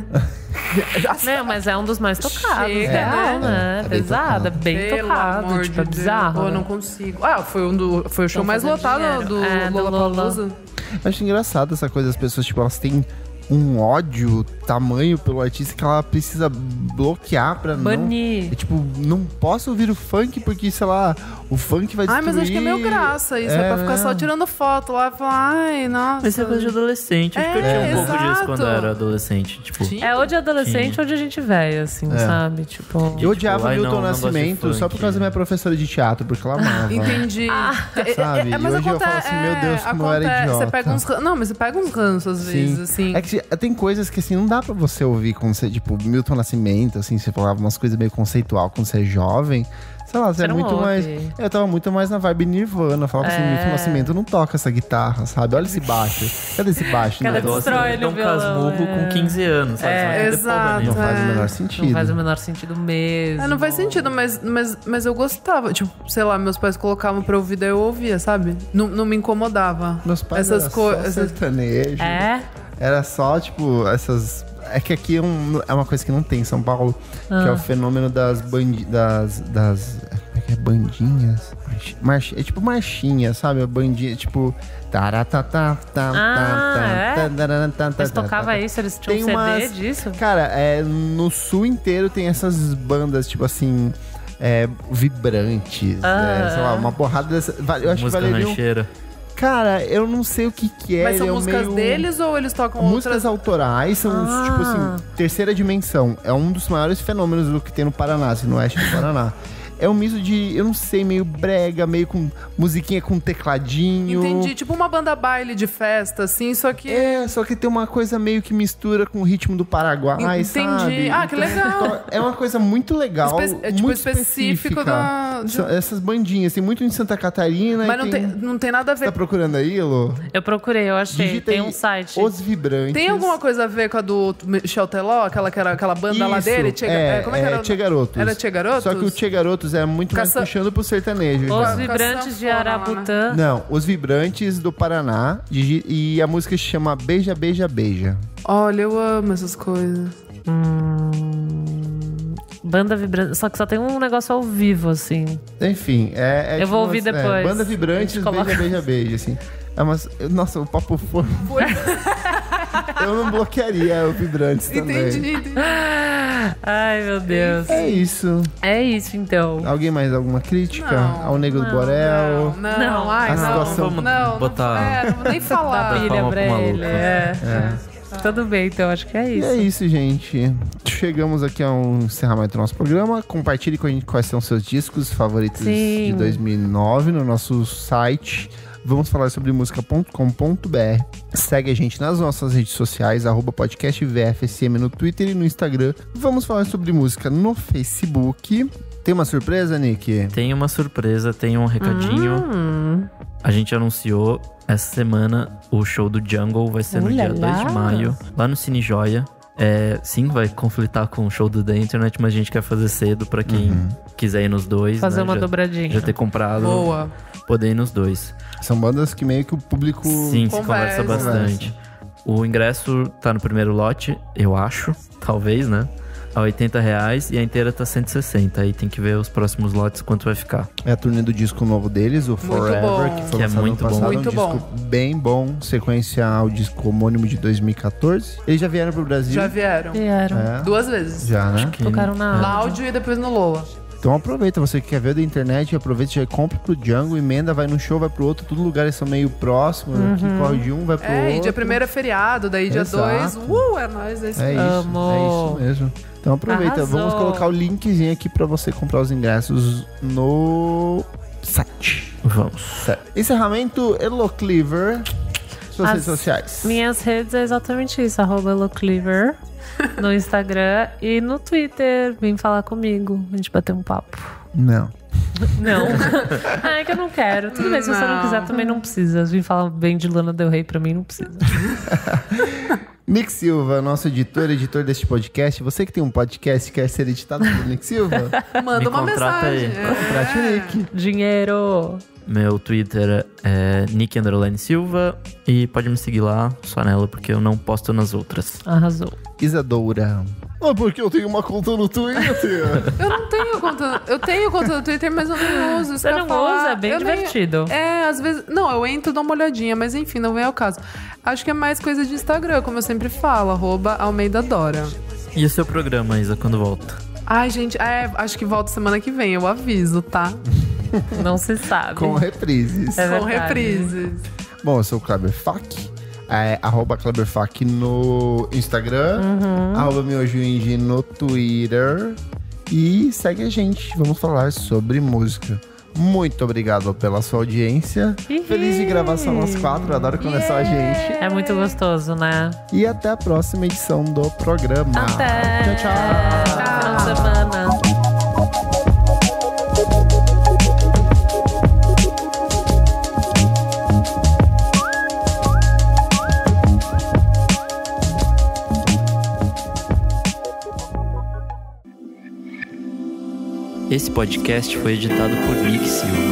Não, mas é um dos mais tocados, Chega, real, né? né? É bem Pesado, é tocado. bem Pelo tocado. amor Tipo, é de Deus. bizarro. Pô, eu né? não consigo. Ah, foi, um do, foi o show Tão mais fazendo lotado dinheiro. do É, do Lollapalooza. Lola. Eu acho engraçado essa coisa das pessoas, tipo, elas têm um ódio tamanho pelo artista que ela precisa bloquear pra não... Banir. É, tipo, não posso ouvir o funk porque, sei lá, o funk vai Ai, destruir... mas acho que é meio graça isso. É, pra ficar só tirando foto lá e falar, ai, nossa. Mas isso é coisa de adolescente. Acho que eu É, tinha um pouco disso exato. quando eu era adolescente. Tipo, Tinha? É ou de adolescente Sim. ou de gente velha, assim, É. sabe? Tipo. Eu odiava ai, Milton não, não gosto de Nascimento só por funk. causa da minha professora de teatro, porque ela amava. Entendi. É, é, Sabe? é, mas E hoje eu aconte- falo assim, meu Deus, é, como eu era acontece- idiota. Você pega uns, ran- não, mas você pega uns ranços às vezes, assim. É que se- tem coisas que assim não dá pra você ouvir quando você, tipo, Milton Nascimento, assim, você falava umas coisas meio conceitual quando você é jovem. Sei lá, você, Você é não muito ouve. mais. Eu tava muito mais na vibe Nirvana. Eu falava assim, É. Milton Nascimento não toca essa guitarra, sabe? Olha esse baixo. Cadê esse baixo? Cara, né? negócio destrói é ele o Dom violão, Casmurro é. com quinze anos, sabe? É, Você vai entender exato, porra nenhuma. Não faz o É. menor sentido. Não faz o menor sentido mesmo. É, não faz sentido, mas, mas, mas eu gostava. Tipo, sei lá, meus pais colocavam pra ouvir, daí eu ouvia, sabe? Não, não me incomodava. Meus pais Essas era só coisas. sertanejo. É? Era só, tipo, essas... É que aqui é, um- é uma coisa que não tem em São Paulo, que é Ah. o fenômeno das bandi... das... das... Como é que é? Bandinhas? March... March... É tipo marchinha, sabe? A bandinha, tipo... Taratatá, tá, Ah, é? tá, tarará, tá, tá, Eles tá, tocavam tá. isso? Eles tinham Tem um C D umas- disso? Cara, é, no sul inteiro tem essas bandas, tipo assim... É, vibrantes, Ah. né? Sei lá, uma porrada dessa... Eu acho que Música valeriam... rancheira. Cara, eu não sei o que que é. Mas são ele é músicas meio... deles ou eles tocam Músicas outras? autorais são, Ah. tipo assim, terceira dimensão. É um dos maiores fenômenos do que tem no Paraná, assim, no oeste do Paraná. É um misto de, eu não sei, meio brega, meio com musiquinha com tecladinho. Entendi. Tipo uma banda baile de festa, assim, só que. É, só que tem uma coisa meio que mistura com o ritmo do Paraguai, Entendi. sabe? Ah, que legal. É uma coisa muito legal, Espe- é, tipo, muito específico específica. da- de- São essas bandinhas, tem muito em Santa Catarina. Mas e não tem, não tem nada a Você ver. tá procurando aí, Elô? Eu procurei, eu achei. Digita Tem aí um site. Os Vibrantes. Tem alguma coisa a ver com a do Michel Teló? Aquela, que era, aquela banda lá Isso, dele? Tchê, é, como é que era? é Tchê Garotos. Era Tchê Garotos? Só que o Tchê Garotos é muito mais Caça- puxando pro sertanejo. Os já. Vibrantes de sanfona lá, Arabutã. Não, Os Vibrantes do Paraná. digi- E a música se chama Beija, Beija, Beija. Olha, eu amo essas coisas. Hum, banda vibrante. Só que só tem um negócio ao vivo, assim. Enfim, é... é Eu tipo vou ouvir umas- é, depois. banda A Vibrantes, gente Beija, coloca. Beija, Beija, assim. É umas- nossa, o papo foi... Eu não bloquearia o Vibrantes também. Entendi, entendi. Ai, meu Deus. É isso. É isso, então. Alguém mais alguma crítica? Não, Ao Negro do não, Borel? Não, não, Não. ai, A não. situação- Não, não, botar- é, não vou nem Dá falar. Dá pilha palma pra pro maluco. ele. É. Tudo bem, então acho que é E isso. é isso, gente. Chegamos aqui ao encerramento do nosso programa. Compartilhe com a gente quais são seus discos favoritos Sim. de dois mil e nove no nosso site. Vamos falar sobre música ponto com ponto b r. Segue a gente nas nossas redes sociais, arroba podcast V F S M no Twitter e no Instagram. Vamos falar sobre música no Facebook. Tem uma surpresa, Nick? Tem uma surpresa, tem um recadinho. Hum, A gente anunciou essa semana o show do Jungle, vai ser no Olha dia dois de lá. maio, lá no Cine Joia. É, sim, vai conflitar com o show do The Internet, mas a gente quer fazer cedo pra quem quiser ir nos dois. fazer né? uma já, dobradinha. já ter comprado, Boa. poder ir nos dois. São bandas que meio que o público... Sim, se Conversa. conversa bastante. O ingresso tá no primeiro lote, eu acho. Talvez, né? a oitenta reais e a inteira tá cento e sessenta. Aí tem que ver os próximos lotes quanto vai ficar. É a turnê do disco novo deles, o Forever, bom. que foi Que é lançado muito ano bom. passado. Muito um disco bom. bem bom, sequência ao disco homônimo de dois mil e quatorze. Eles já vieram pro Brasil? Já vieram. Vieram. É, Duas vezes. já, né? Que- Tocaram na Na áudio. áudio e depois no Loa. Então aproveita, você que quer ver da internet, aproveita, já compra pro Django, emenda, vai num show, vai pro outro, todos os lugares são meio próximos, aqui corre de um, vai pro É, outro. e dia primeiro é feriado, daí dia Exato. dois, uh, é nóis. É isso. É isso, Amo. é isso mesmo. Então aproveita, Arrasou. vamos colocar o linkzinho aqui pra você comprar os ingressos no site. Vamos. Certo. Encerramento, Elo Cleaver, suas As redes sociais. Minhas redes é exatamente isso, arroba Elocleaver no Instagram e no Twitter. Vem falar comigo, a gente bater um papo. Não. Não. Ah, é que eu não quero. Tudo bem, se você não Não. quiser, também não precisa. Vim falar bem de Lana Del Rey pra mim, não precisa. Nick Silva, nosso editor, editor deste podcast. Você que tem um podcast e quer ser editado pelo Nick Silva, Manda Me uma contrata mensagem. aí. É. contrate o Nick. Dinheiro! Meu Twitter é Nick Underline Silva. E pode me seguir lá, só nela, porque eu não posto nas outras. Arrasou. Isadora. Ah, porque eu tenho uma conta no Twitter. Eu não tenho conta. Eu tenho conta no Twitter, mas eu não uso. isso Você que eu não ia falar. usa? É bem Eu nem- divertido. É, às vezes. Não, eu entro e dou uma olhadinha, mas enfim, não vem ao caso. Acho que é mais coisa de Instagram, como eu sempre falo, arroba Almeida Dora. E o seu programa, Isa, quando volta? Ai, gente, é, acho que volta semana que vem, eu aviso, tá? Não se sabe. Com reprises. É Com verdade. reprises. Bom, eu sou o Kleber Fak. É, arroba Kleber Fak no Instagram. Arroba Miojo Indie no Twitter. E segue a gente. Vamos falar sobre música. Muito obrigado pela sua audiência. Ih. Feliz de gravação nós quatro. Eu adoro quando é só a gente. É muito gostoso, né? E até a próxima edição do programa. Até! Tchau, tchau. Final de semana. Esse podcast foi editado por Nick Silva.